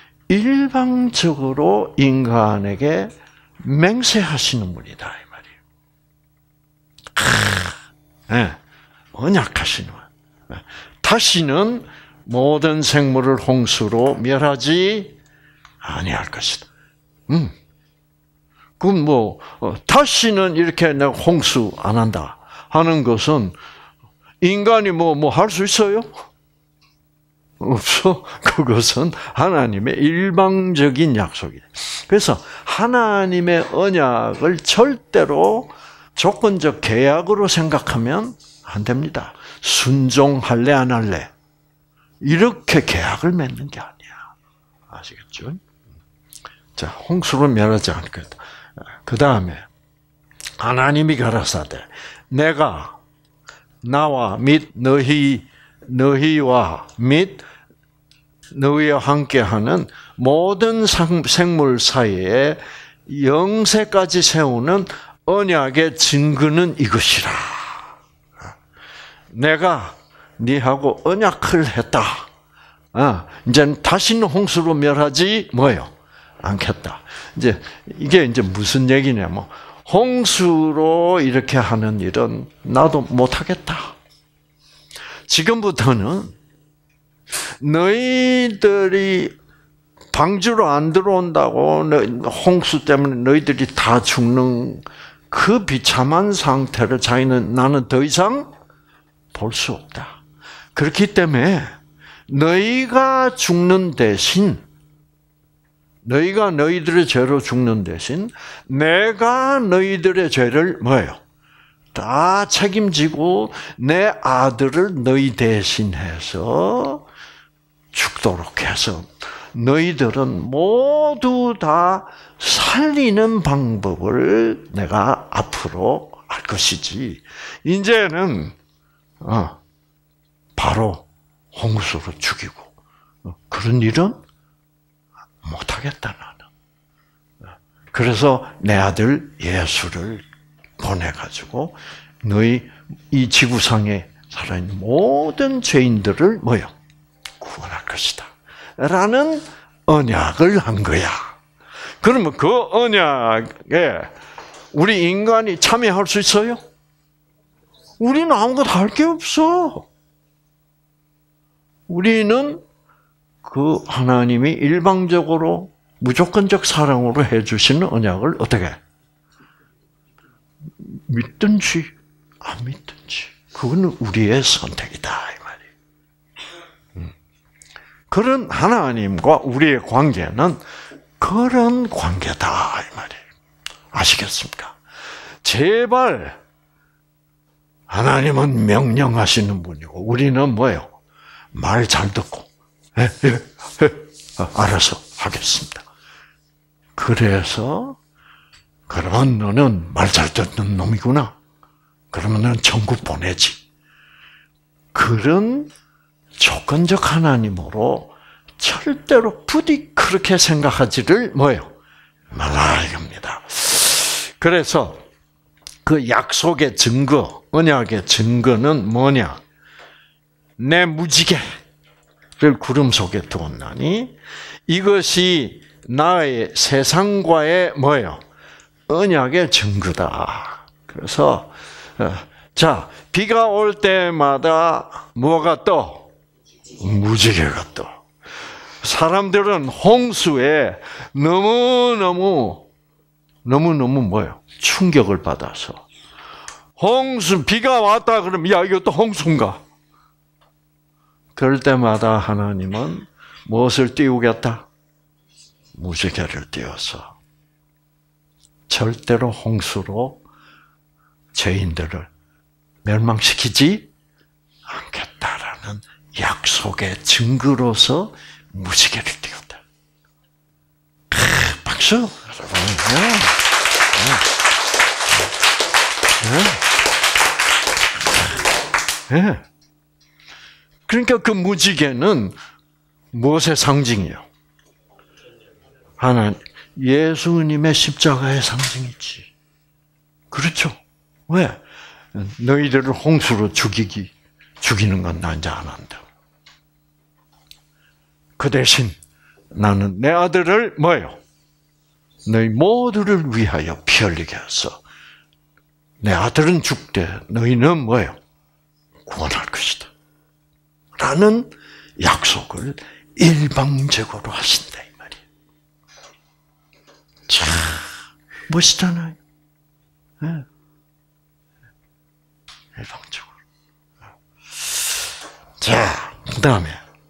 S1: 일방적으로 인간에게 맹세하시는 분이다 이 말이에요. 네, 언약하시는 분. 다시는 모든 생물을 홍수로 멸하지 아니할 것이다. 음. 그럼 뭐 어, 다시는 이렇게 내가 홍수 안 한다 하는 것은 인간이 뭐 뭐 할 수 있어요? 없어. 그것은 하나님의 일방적인 약속이에요. 그래서 하나님의 언약을 절대로 조건적 계약으로 생각하면 안 됩니다. 순종할래 안 할래 이렇게 계약을 맺는 게 아니야. 아시겠죠? 자, 홍수로 멸하지 않을 거다. 그 다음에 하나님이 가라사대 내가 나와 및 너희 너희와 및 너희와 함께하는 모든 생물 사이에 영세까지 세우는 언약의 증거는 이것이라. 내가 네하고 언약을 했다. 아, 이제 다시는 홍수로 멸하지 뭐요? 않겠다. 이제 이게 이제 무슨 얘기냐면 홍수로 이렇게 하는 일은 나도 못 하겠다. 지금부터는 너희들이 방주로 안 들어온다고 홍수 때문에 너희들이 다 죽는 그 비참한 상태를 자기는 나는 더 이상 볼 수 없다. 그렇기 때문에 너희가 죽는 대신 너희가 너희들의 죄로 죽는 대신 내가 너희들의 죄를 뭐예요? 다 책임지고 내 아들을 너희 대신해서 죽도록 해서 너희들은 모두 다 살리는 방법을 내가 앞으로 할 것이지. 이제는 어, 바로 홍수로 죽이고 어, 그런 일은 못하겠다 나는. 그래서 내 아들 예수를 보내가지고 너희 이 지구상에 살아있는 모든 죄인들을 뭐요? 구원할 것이다. 라는 언약을 한 거야. 그러면 그 언약에 우리 인간이 참여할 수 있어요? 우리는 아무것도 할 게 없어. 우리는 그 하나님이 일방적으로 무조건적 사랑으로 해주시는 언약을 어떻게 해? 믿든지 안 믿든지 그거는 우리의 선택이다 이 말이에요. 그런 하나님과 우리의 관계는 그런 관계다 이 말이에요. 아시겠습니까? 제발 하나님은 명령하시는 분이고 우리는 뭐예요? 말 잘 듣고 예, 예, 예, 알아서 하겠습니다. 그래서 그러면 너는 말 잘 듣는 놈이구나. 그러면 너는 천국 보내지. 그런 조건적 하나님으로 절대로 부디 그렇게 생각하지를 뭐예요? 말라 이겁니다. 그래서 그 약속의 증거, 언약의 증거는 뭐냐? 내 무지개, 구름 속에 두었나니 이것이 나의 세상과의 뭐예요? 언약의 증거다. 그래서 자, 비가 올 때마다 뭐가 떠? 무지개가 떠. 사람들은 홍수에 너무너무 너무너무 뭐예요? 충격을 받아서 홍수, 비가 왔다 그러면 야, 이것도 홍수인가? 그럴 때마다 하나님은 무엇을 띄우겠다? 무지개를 띄워서 절대로 홍수로 죄인들을 멸망시키지 않겠다라는 약속의 증거로서 무지개를 띄운다. 크, 박수! 여러분. 네. 네. 네. 그러니까 그 무지개는 무엇의 상징이에요? 하나님, 예수님의 십자가의 상징이지. 그렇죠? 왜? 너희들을 홍수로 죽이기, 죽이는 건 나 이제 안 한다. 그 대신 나는 내 아들을 뭐예요? 너희 모두를 위하여 피 흘리게 해서 내 아들은 죽되 너희는 뭐예요? 구원할 것이다. 라는 약속을 일방적으로 하신다 이 말이에요. 참 멋있잖아요. 네. 일방적으로. 자, 그 다음에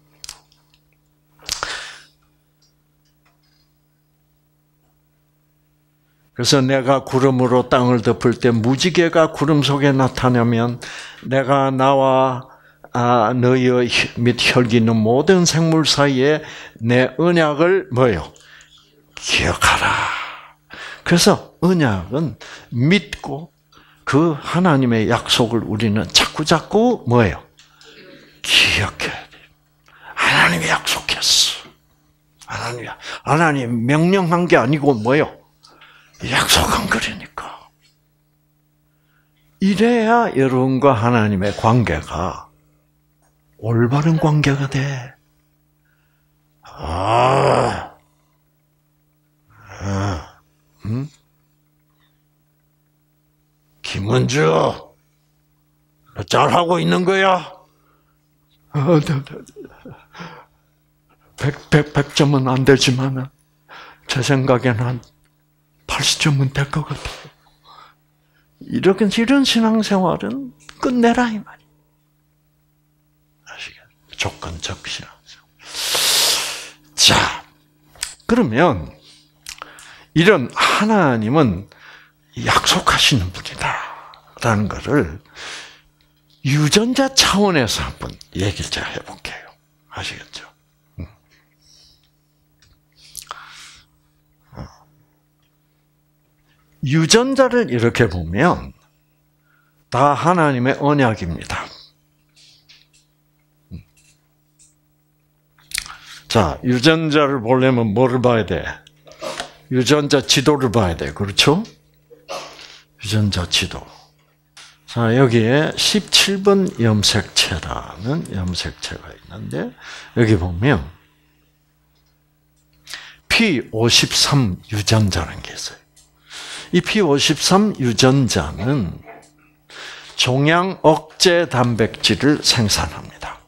S1: 그래서 내가 구름으로 땅을 덮을 때 무지개가 구름 속에 나타나면 내가 나와 아, 너희의 및 혈기는 모든 생물 사이에 내 언약을 뭐요? 기억하라. 그래서 언약은 믿고 그 하나님의 약속을 우리는 자꾸자꾸 뭐예요? 기억해야 돼. 하나님이 약속했어. 하나님이, 하나님 명령한 게 아니고 뭐예요? 약속한 거라니까. 이래야 여러분과 하나님의 관계가 올바른 관계가 돼. 아, 아, 응? 김은주, 너 잘하고 있는 거야? 아, 백, 백, 백 점은 안 되지만, 제 생각에는 한 팔십 점은 될 것 같아요. 이렇게, 이런 신앙생활은 끝내라, 이 말이에요. 아시겠죠? 조건적 신앙생활. 자, 그러면, 이런 하나님은 약속하시는 분이다. 라는 것을 유전자 차원에서 한번 얘기를 제가 해볼게요. 아시겠죠? 유전자를 이렇게 보면 다 하나님의 언약입니다. 자, 유전자를 보려면 뭐를 봐야 돼? 유전자 지도를 봐야 돼. 그렇죠? 유전자 지도. 자, 여기에 십칠 번 염색체라는 염색체가 있는데 여기 보면 피 오십삼 유전자라는 게 있어요. 이 피 오십삼 유전자는 종양 억제 단백질을 생산합니다.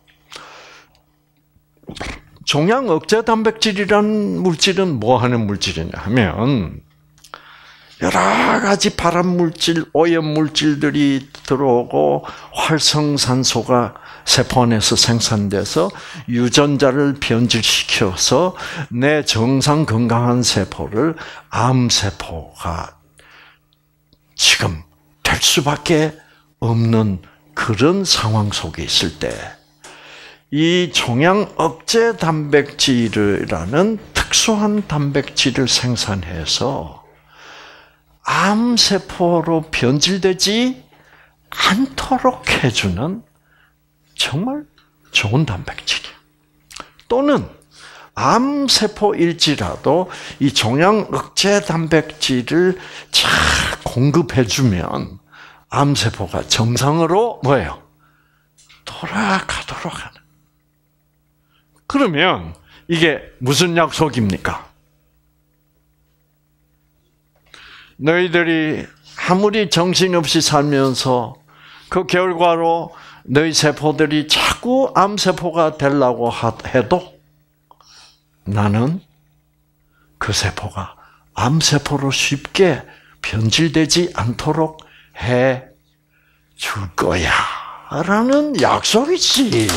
S1: 종양 억제 단백질이라는 물질은 뭐 하는 물질이냐 하면 여러 가지 발암 물질, 오염 물질들이 들어오고 활성산소가 세포 안에서 생산돼서 유전자를 변질시켜서 내 정상 건강한 세포를 암세포가 지금 될 수밖에 없는 그런 상황 속에 있을 때 이 종양 억제 단백질이라는 특수한 단백질을 생산해서 암세포로 변질되지 않도록 해주는 정말 좋은 단백질이에요. 또는 암세포일지라도 이 종양 억제 단백질을 잘 공급해주면 암세포가 정상으로 뭐예요? 돌아가도록 하는 그러면 이게 무슨 약속입니까? 너희들이 아무리 정신없이 살면서 그 결과로 너희 세포들이 자꾸 암세포가 되려고 해도 나는 그 세포가 암세포로 쉽게 변질되지 않도록 해 줄 거야. 라는 약속이지.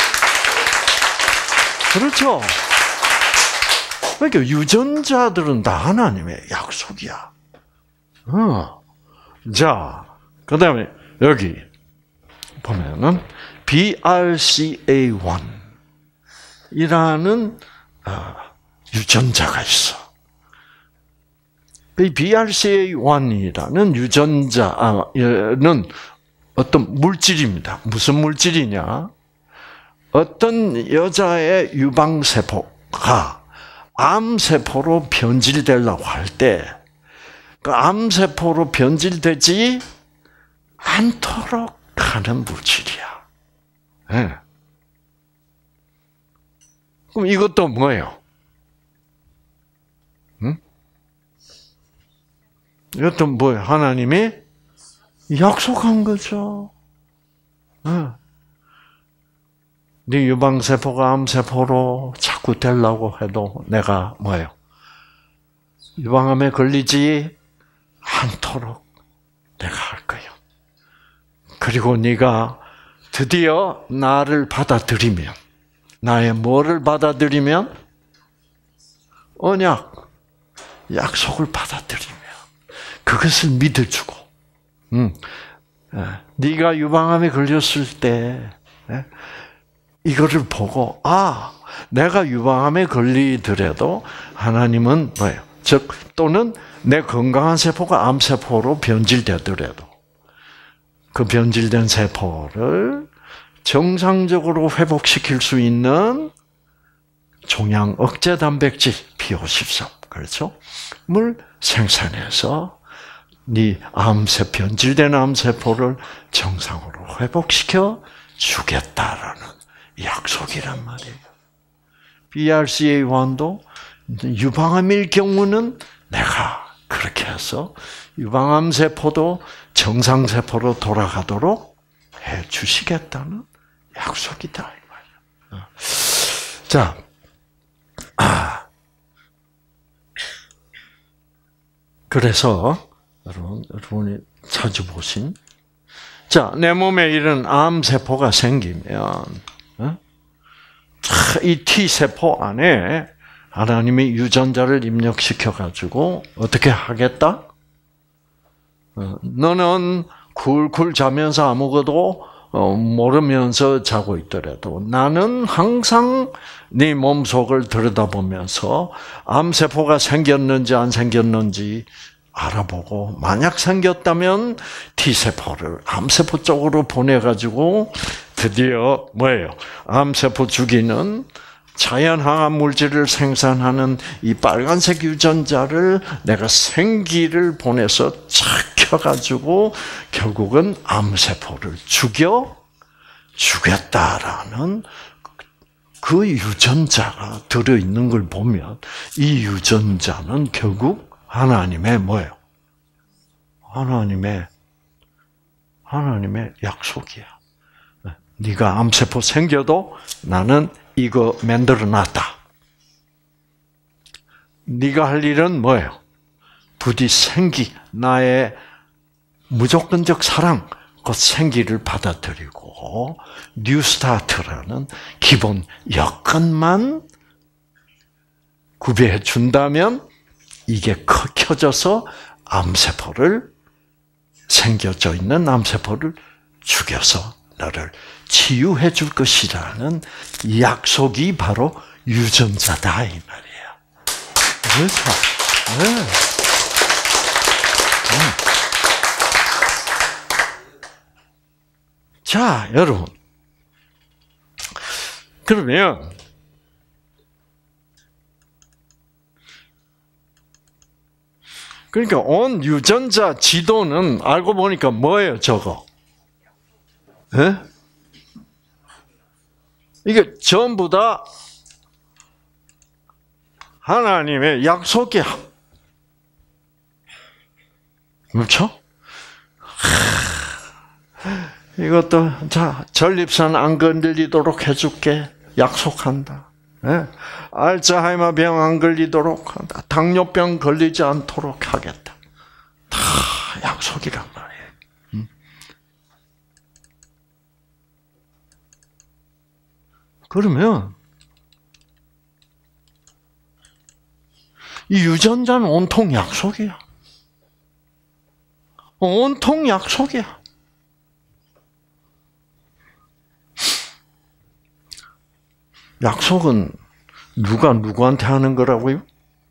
S1: 그렇죠? 그러니까 유전자들은 다 하나님의 약속이야. 어. 자, 그 다음에 여기 보면은 비알씨에이 원이라는 유전자가 있어. 이 비알씨에이 원이라는 유전자는 어떤 물질입니다. 무슨 물질이냐? 어떤 여자의 유방세포가 암세포로 변질되려고 할 때, 그 암세포로 변질되지 않도록 하는 물질이야. 네. 그럼 이것도 뭐예요? 응? 이것도 뭐예요? 하나님이 약속한 거죠. 네. 네 유방세포가 암세포로 자꾸 되려고 해도 내가 뭐예요? 유방암에 걸리지 않도록 내가 할 거예요. 그리고 네가 드디어 나를 받아들이면, 나의 뭐를 받아들이면? 언약, 약속을 받아들이면 그것을 믿어주고, 음, 네가 유방암에 걸렸을 때 이거를 보고, 아, 내가 유방암에 걸리더라도 하나님은 뭐예요? 즉 또는 내 건강한 세포가 암세포로 변질되더라도 그 변질된 세포를 정상적으로 회복시킬 수 있는 종양 억제 단백질 비 오십삼, 그렇죠? 물 생산해서 네 암세 변질된 암세포를 정상으로 회복시켜 주겠다라는 약속이란 말이에요. 비알씨에이 원도 유방암일 경우는 내가 그렇게 해서 유방암 세포도 정상 세포로 돌아가도록 해 주시겠다는 약속이다 이 말이야. 자, 아, 그래서 여러분, 여러분이 자주 보신, 자, 내 몸에 이런 암 세포가 생기면 어? 이 T 세포 안에 하나님이 유전자를 입력시켜 가지고 어떻게 하겠다? 어, 너는 굴굴 자면서 아무것도 어, 모르면서 자고 있더라도 나는 항상 네 몸속을 들여다보면서 암세포가 생겼는지 안 생겼는지 알아보고, 만약 생겼다면 T세포를 암세포 쪽으로 보내가지고 드디어 뭐예요? 암세포 죽이는 자연 항암 물질을 생산하는 이 빨간색 유전자를 내가 생기를 보내서 착 켜가지고 결국은 암세포를 죽여 주겠다라는 그 유전자가 들어있는 걸 보면 이 유전자는 결국 하나님의 뭐예요? 하나님의 하나님의 약속이야. 네가 암세포 생겨도 나는 이거 만들어놨다. 네가 할 일은 뭐예요? 부디 생기, 나의 무조건적 사랑, 그 생기를 받아들이고 뉴스타트라는 기본 여건만 구비해 준다면 이게 켜져서 암세포를, 생겨져 있는 암세포를 죽여서 너를 치유해 줄 것이라는 약속이 바로 유전자다 이 말이에요. 그렇죠? 네. 네. 자, 여러분. 그러면 그러니까 온 유전자 지도는 알고 보니까 뭐예요, 저거? 예? 이게 전부 다 하나님의 약속이야. 그렇죠? 이것도 자 전립선 안 건들리도록 해줄게 약속한다. 네? 알츠하이머 병 안 걸리도록 한다. 당뇨병 걸리지 않도록 하겠다. 다 약속이란 말이에요. 음? 그러면 이 유전자는 온통 약속이야. 온통 약속이야. 약속은 누가 누구한테 하는 거라고요?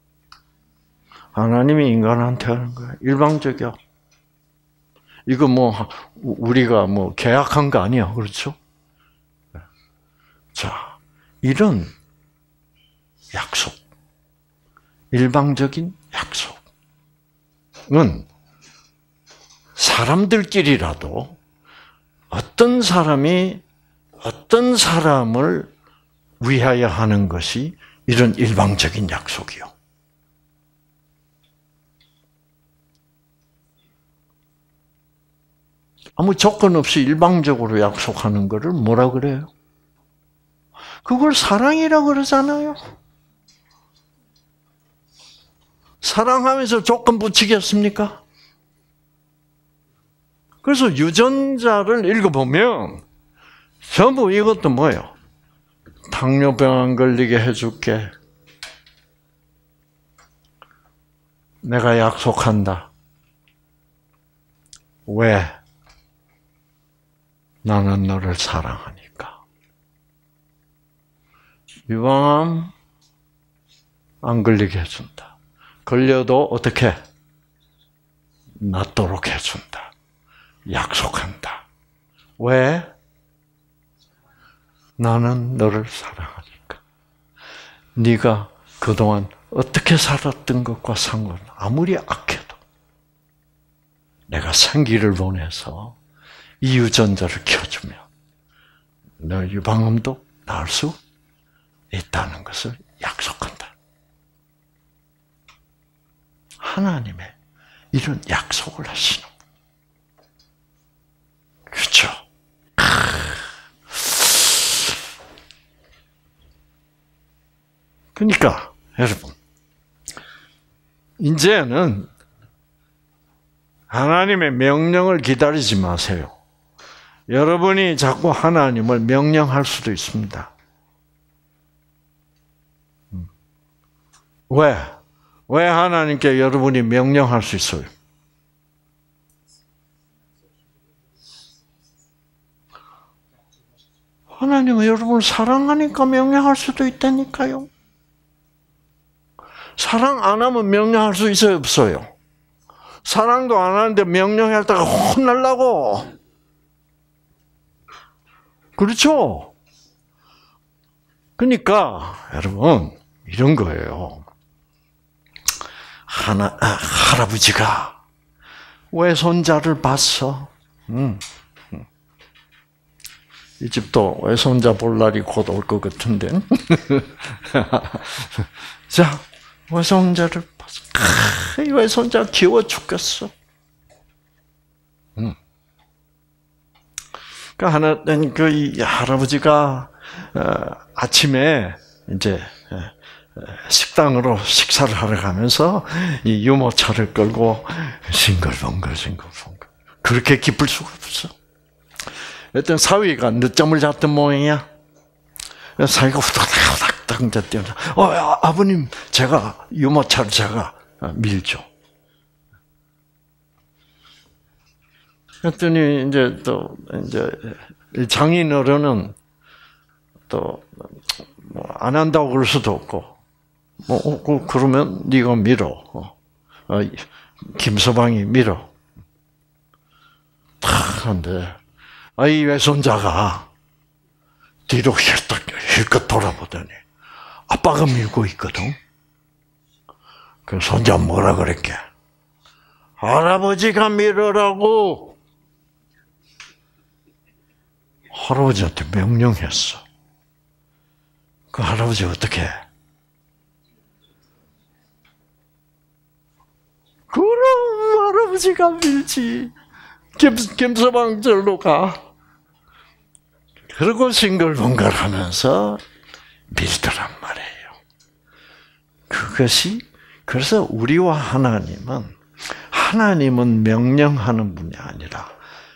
S1: 하나님이 인간한테 하는 거야. 일방적이야. 이거 뭐 우리가 뭐 계약한 거 아니야, 그렇죠? 자, 이런 약속, 일방적인 약속은 사람들끼리라도 어떤 사람이 어떤 사람을 위하여 하는 것이 이런 일방적인 약속이요. 아무 조건 없이 일방적으로 약속하는 것을 뭐라 그래요? 그걸 사랑이라고 그러잖아요. 사랑하면서 조건 붙이겠습니까? 그래서 유전자를 읽어보면 전부 이것도 뭐예요? 당뇨병 안 걸리게 해줄게. 내가 약속한다. 왜? 나는 너를 사랑하니까. 유방암 안 걸리게 해준다. 걸려도 어떻게? 낫도록 해준다. 약속한다. 왜? 나는 너를 사랑하니까. 네가 그동안 어떻게 살았던 것과 상관, 아무리 악해도 내가 생기를 보내서 이 유전자를 켜주면 너 유방암도 나을 수 있다는 것을 약속한다. 하나님의 이런 약속을 하시는 거예요. 그렇죠? 그러니까 여러분, 이제는 하나님의 명령을 기다리지 마세요. 여러분이 자꾸 하나님을 명령할 수도 있습니다. 왜? 왜 하나님께 여러분이 명령할 수 있어요? 하나님은 여러분을 사랑하니까 명령할 수도 있다니까요. 사랑 안 하면 명령할 수 있어요, 없어요? 사랑도 안 하는데 명령했다가 혼날라고. 그렇죠? 그러니까 여러분 이런 거예요. 하나 아, 할아버지가 외손자를 봤어. 음. 이 집도 외손자 볼 날이 곧 올 것 같은데. 자, 외손자를 봤어. 아, 이 외손자 귀여워 죽겠어. 음. 그 하나, 그 이 할아버지가 어, 아침에 이제 식당으로 식사를 하러 가면서 이 유모차를 끌고 싱글벙글 싱글벙글 그렇게 기쁠 수가 없어. 어떤 사위가 늦잠을 잤던 모양이야. 사위가 후닥닥후닥닥 이제 뛰어나. 어, 아버님, 제가 유모차를 제가 밀죠. 그랬더니 이제 또 이제 장인어른은 또 뭐 안 한다고 그럴 수도 없고, 뭐 그러면 네가 밀어. 김서방이 밀어. 탁 한데. 아이 외손자가 뒤로 힐끗, 힐끗 돌아보더니 아빠가 밀고 있거든. 그 손자 뭐라 그랬게? 할아버지가 밀으라고. 할아버지한테 명령했어. 그 할아버지 어떻게 해? 그럼 할아버지가 밀지. 김, 김서방절로 가. 그러고 싱글벙글 하면서 밀더란 말이에요. 그것이, 그래서 우리와 하나님은, 하나님은 명령하는 분이 아니라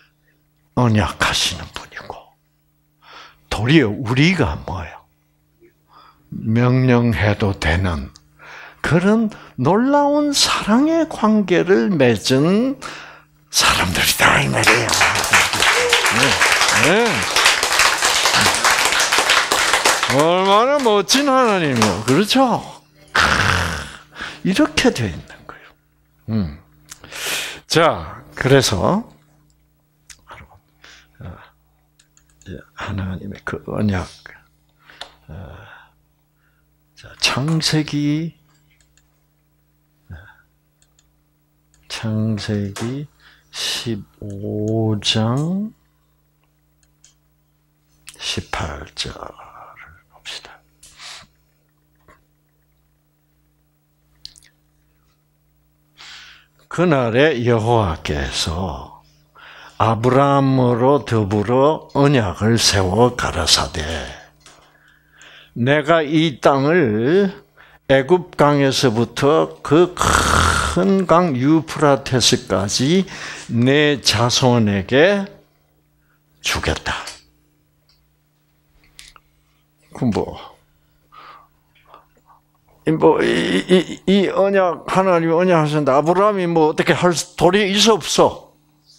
S1: 언약하시는 분이고, 도리어 우리가 뭐예요? 명령해도 되는 그런 놀라운 사랑의 관계를 맺은 사람들이다, 이 말이에요. 네, 네. 얼마나 멋진 하나님이요. 그렇죠? 이렇게 되어 있는 거예요. 음. 자, 그래서, 하나님의 그 언약, 창세기, 창세기 십오 장 십팔 절을 봅시다. 그날에 여호와께서 아브라함으로 더불어 언약을 세워 가라사대 내가 이 땅을 애굽 강에서부터 그 큰 강 유프라테스까지 내 자손에게 주겠다. 그 뭐, 뭐, 이, 이, 이 언약, 하나님이 언약 하셨는데, 아브라함이 뭐 어떻게 할 도리 있어, 없어?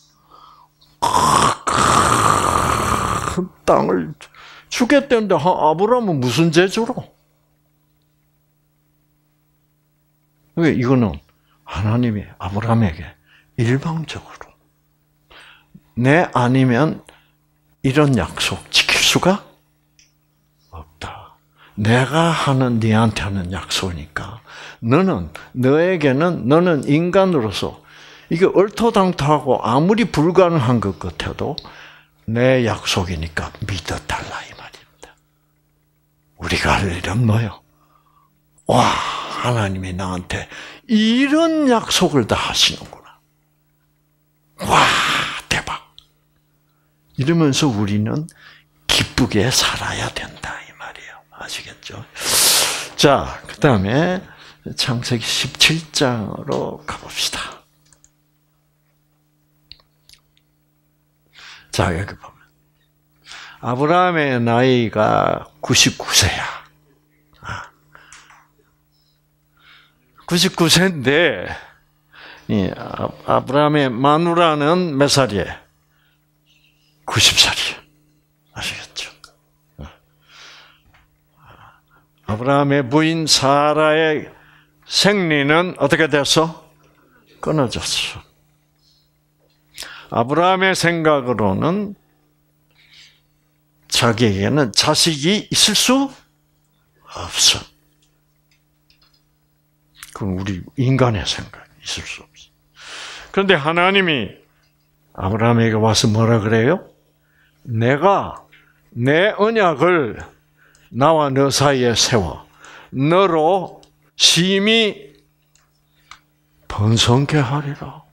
S1: 큰 땅을 주겠다는데, 아브라함은 무슨 재주로? 왜, 이거는 하나님이 아브라함에게 일방적으로, 내 아니면 이런 약속 지킬 수가 없다. 내가 하는 네한테 하는 약속이니까 너는 너에게는 너는 인간으로서 이게 얼토당토하고 아무리 불가능한 것 같아도 내 약속이니까 믿어달라 이 말입니다. 우리가 할 일은 뭐요? 와, 하나님이 나한테 이런 약속을 다 하시는구나. 와, 대박. 이러면서 우리는 기쁘게 살아야 된다 이 말이에요. 아시겠죠? 자, 그 다음에 창세기 십칠 장으로 가봅시다. 자, 여기 보면 아브라함의 나이가 구십구 세야. 구십구 세인데 이 아브라함의 마누라는 몇 살이에요? 구십 살이에요. 아시겠죠? 아브라함의 부인 사라의 생리는 어떻게 됐어? 끊어졌어. 아브라함의 생각으로는 자기에게는 자식이 있을 수 없어. 그건 우리 인간의 생각이 있을 수 없어. 그런데 하나님이 아브라함에게 와서 뭐라 그래요? 내가 내 언약을 나와 너 사이에 세워 너로 심히 번성케 하리라.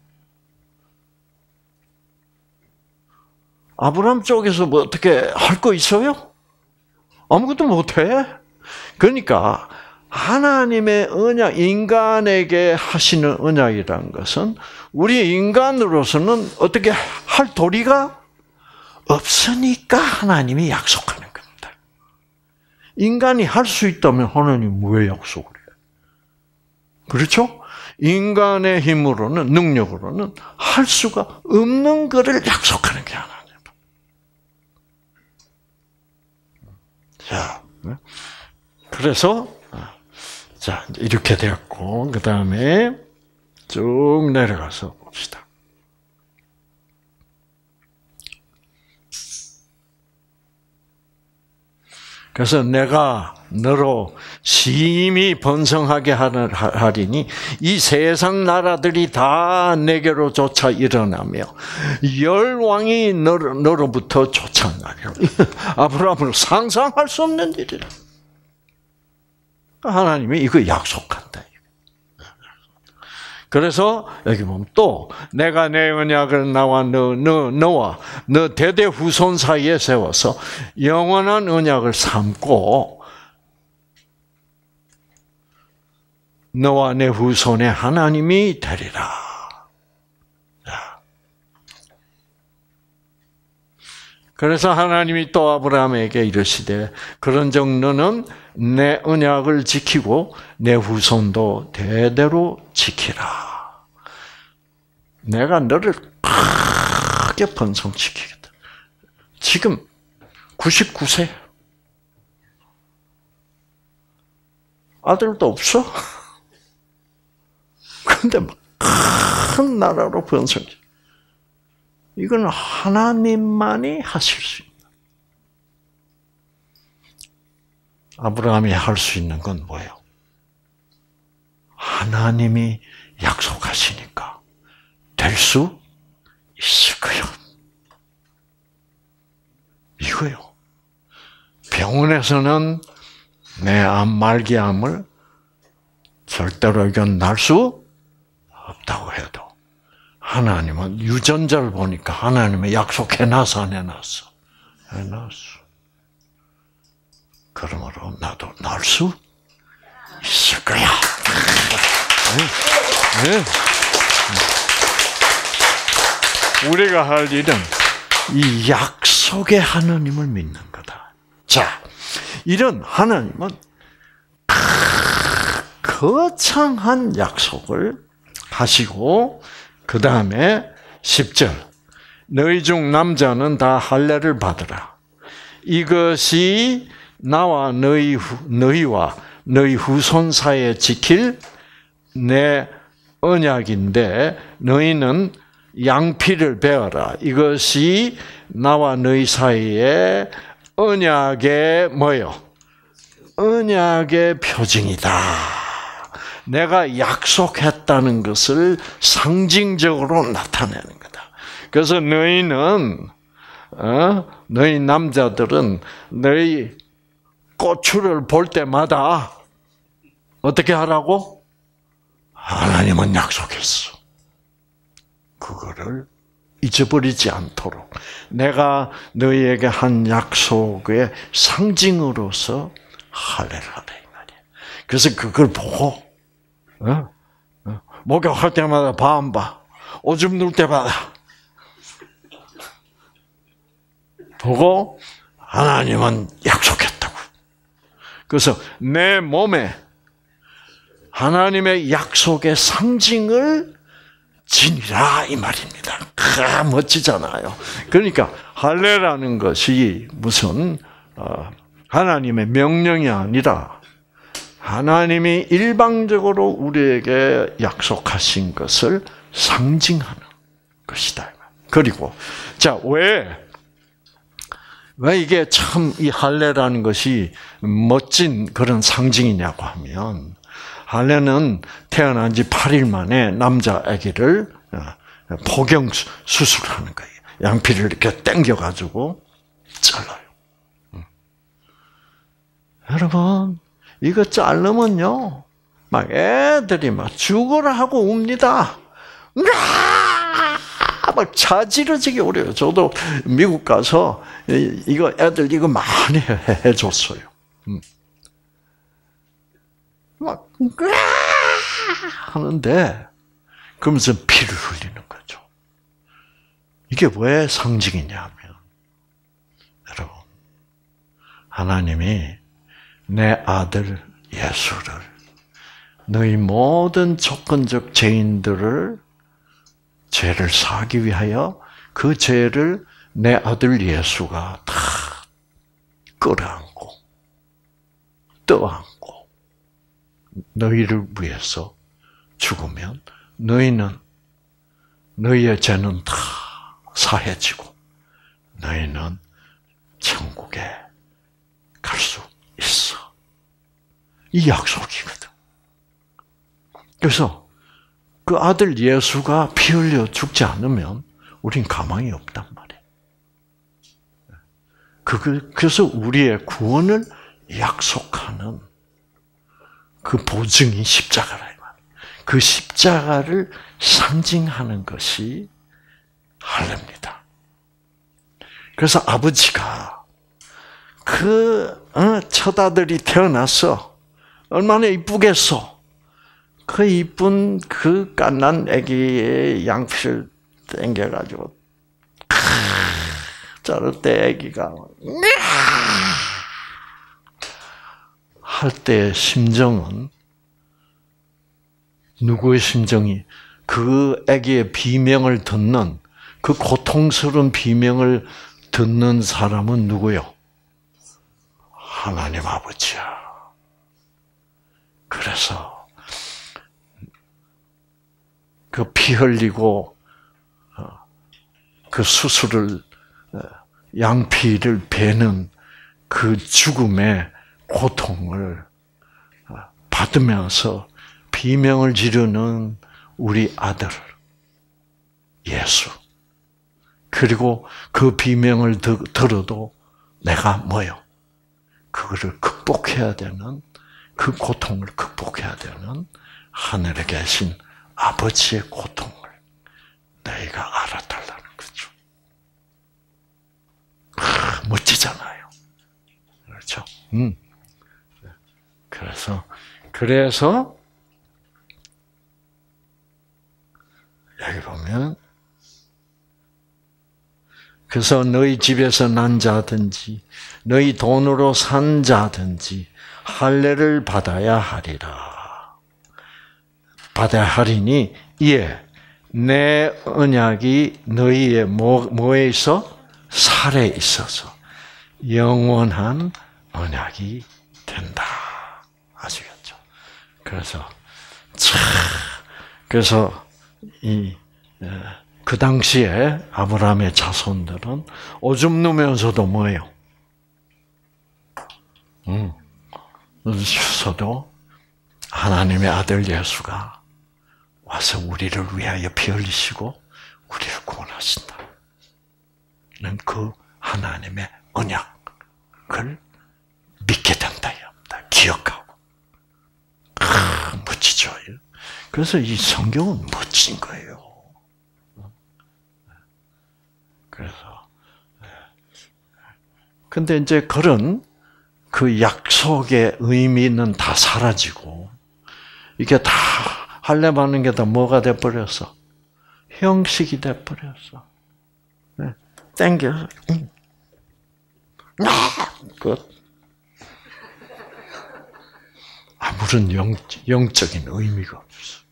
S1: 아브라함 쪽에서 뭐 어떻게 할 거 있어요? 아무것도 못해. 그러니까 하나님의 언약, 인간에게 하시는 언약이라는 것은 우리 인간으로서는 어떻게 할 도리가 없으니까 하나님이 약속하는 겁니다. 인간이 할 수 있다면 하나님 왜 약속을 해요? 그렇죠? 인간의 힘으로는, 능력으로는 할 수가 없는 것을 약속하는 게 하나님. 자, 그래서 자, 이렇게 되었고, 그 다음에 쭉 내려가서 봅시다. 그래서 내가 너로 심히 번성하게 하리니 이 세상 나라들이 다 내게로 쫓아 일어나며 열 왕이 너로, 너로부터 쫓아나리라. 아브라함은 상상할 수 없는 일이라. 하나님이 이거 약속한다. 그래서 여기 보면 또 내가 내 언약을 나와 너, 너, 너와 너 대대 후손 사이에 세워서 영원한 언약을 삼고 너와 내 후손의 하나님이 되리라. 그래서 하나님이 또 아브라함에게 이르시되 그런즉 너는 내 언약을 지키고 내 후손도 대대로 지키라. 내가 너를 크게 번성시키겠다. 지금 구십구 세. 아들도 없어. 근데 막 큰 나라로 번성해. 이건 하나님만이 하실 수 있는. 아브라함이 할 수 있는 건 뭐예요? 하나님이 약속하시니까 될 수 있을 거예요. 이거요. 병원에서는 내 암 말기암을 절대로 이건 날 수 없다고 해도 하나님은 유전자를 보니까 하나님의 약속해놨어, 안 해놨어? 해놨어. 그러므로 나도 날 수 있을 거야. 네. 네. 우리가 할 일은 이 약속의 하나님을 믿는 거다. 자, 이런 하나님은 거창한 약속을 하시고 그 다음에 십 절 너희 중 남자는 다 할례를 받으라. 이것이 나와 너희 후, 너희와 너희 후손 사이에 지킬 내 언약인데 너희는 양피를 베어라. 이것이 나와 너희 사이에 언약의 뭐요? 언약의 표징이다. 내가 약속했다는 것을 상징적으로 나타내는 거다. 그래서 너희는 어? 너희 남자들은 너희 고추를 볼 때마다 어떻게 하라고? 하나님은 약속했어. 그거를 잊어버리지 않도록 내가 너희에게 한 약속의 상징으로서 할례를 하라 이 말이야. 그래서 그걸 보고 어? 어? 목욕할 때마다 봐 안 봐? 오줌 누울 때마다 보고 하나님은 약속했다고. 그래서 내 몸에 하나님의 약속의 상징을 지니라 이 말입니다. 아, 멋지잖아요. 그러니까 할례라는 것이 무슨 하나님의 명령이 아니라 하나님이 일방적으로 우리에게 약속하신 것을 상징하는 것이다. 그리고 자, 왜, 왜 이게 참 이 할례라는 것이 멋진 그런 상징이냐고 하면 할례는 태어난 지 팔 일 만에 남자 아기를 포경 수술하는 거예요. 양피를 이렇게 당겨가지고 잘라요. 여러분, 이거 자르면요, 막 애들이 막 죽어라 하고 웁니다. 막 자지러지게 울어요. 저도 미국 가서 이거 애들 이거 많이 해줬어요. 막 하는데 그러면서 피를 흘리는 거죠. 이게 왜 상징이냐면 여러분, 하나님이 내 아들 예수를 너희 모든 조건적 죄인들을 죄를 사하기 위하여 그 죄를 내 아들 예수가 다 끌어안고 떠안고 너희를 위해서 죽으면 너희는 너희의 죄는 다 사해지고 너희는 천국에 갈 수 있어. 이 약속이거든. 그래서 그 아들 예수가 피 흘려 죽지 않으면 우린 가망이 없단 말이에요. 그래서 우리의 구원을 약속하는 그 보증이 십자가라. 그 십자가를 상징하는 것이 할례입니다. 그래서 아버지가 그 첫 아들이 태어났어. 얼마나 이쁘겠어. 그 이쁜 그 갓난 아기의 양피를 당겨가지고 자를 때 아기가 할 때의 심정은 누구의 심정이 그 아기의 비명을 듣는 그 고통스러운 비명을 듣는 사람은 누구요? 하나님 아버지야. 그래서 그 피 흘리고 그 수술을 양피를 베는 그 죽음의 고통을 받으면서 비명을 지르는 우리 아들 예수. 그리고 그 비명을 들어도 내가 뭐요? 그거를 극복해야 되는, 그 고통을 극복해야 되는 하늘에 계신 아버지의 고통을 너희가 알아달라는 거죠. 아, 멋지잖아요. 그렇죠? 음. 그래서, 그래서, 여기 보면, 그래서 너희 집에서 난 자든지, 너희 돈으로 산 자든지, 할례를 받아야 하리라. 받아야 하리니, 이에 내 언약이 너희의 뭐, 뭐에 있어? 살에 있어서 영원한 언약이 된다. 아시겠죠? 그래서, 참, 그래서, 이, 그 당시에 아브라함의 자손들은 오줌 누면서도 뭐예요? 음, 서도 하나님의 아들 예수가 와서 우리를 위하여 피 흘리시고 우리를 구원하신다. 는 그 하나님의 언약을 믿게 된다. 기억하고. 아, 멋지죠. 그래서 이 성경은 멋진 거예요. 그래서 근데 이제 그런 그 약속의 의미는 다 사라지고 이게 다 할례 받는 게 다 뭐가 돼 버렸어? 형식이 돼 버렸어. 네. 땡겨. 응. 끝. 아무런 영, 영적인 의미가 없어.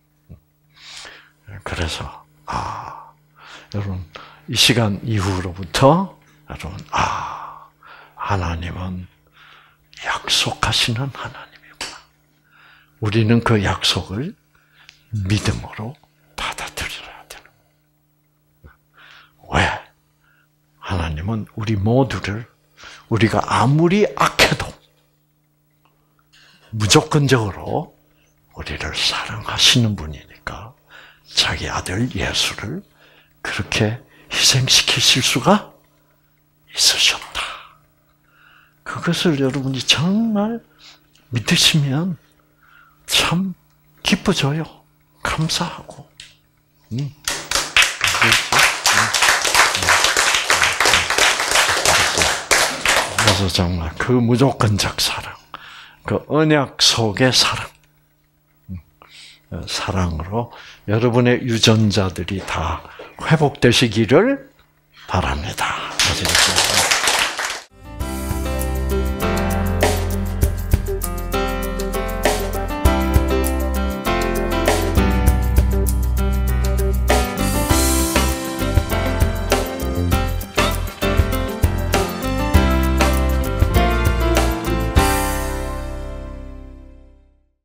S1: 그래서 아, 여러분 이 시간 이후로부터 여러분 아, 하나님은 약속하시는 하나님이구나. 우리는 그 약속을 믿음으로 받아들여야 되는. 왜? 하나님은 우리 모두를 우리가 아무리 악해도 무조건적으로 우리를 사랑하시는 분이니까 자기 아들 예수를 그렇게 희생시키실 수가 있으셨다. 그것을 여러분이 정말 믿으시면 참 기뻐져요. 감사하고. 음. 그래서 정말 그 무조건적 사랑, 그 언약 속의 사랑, 사랑으로 여러분의 유전자들이 다 회복되시기를 바랍니다. 아시겠죠?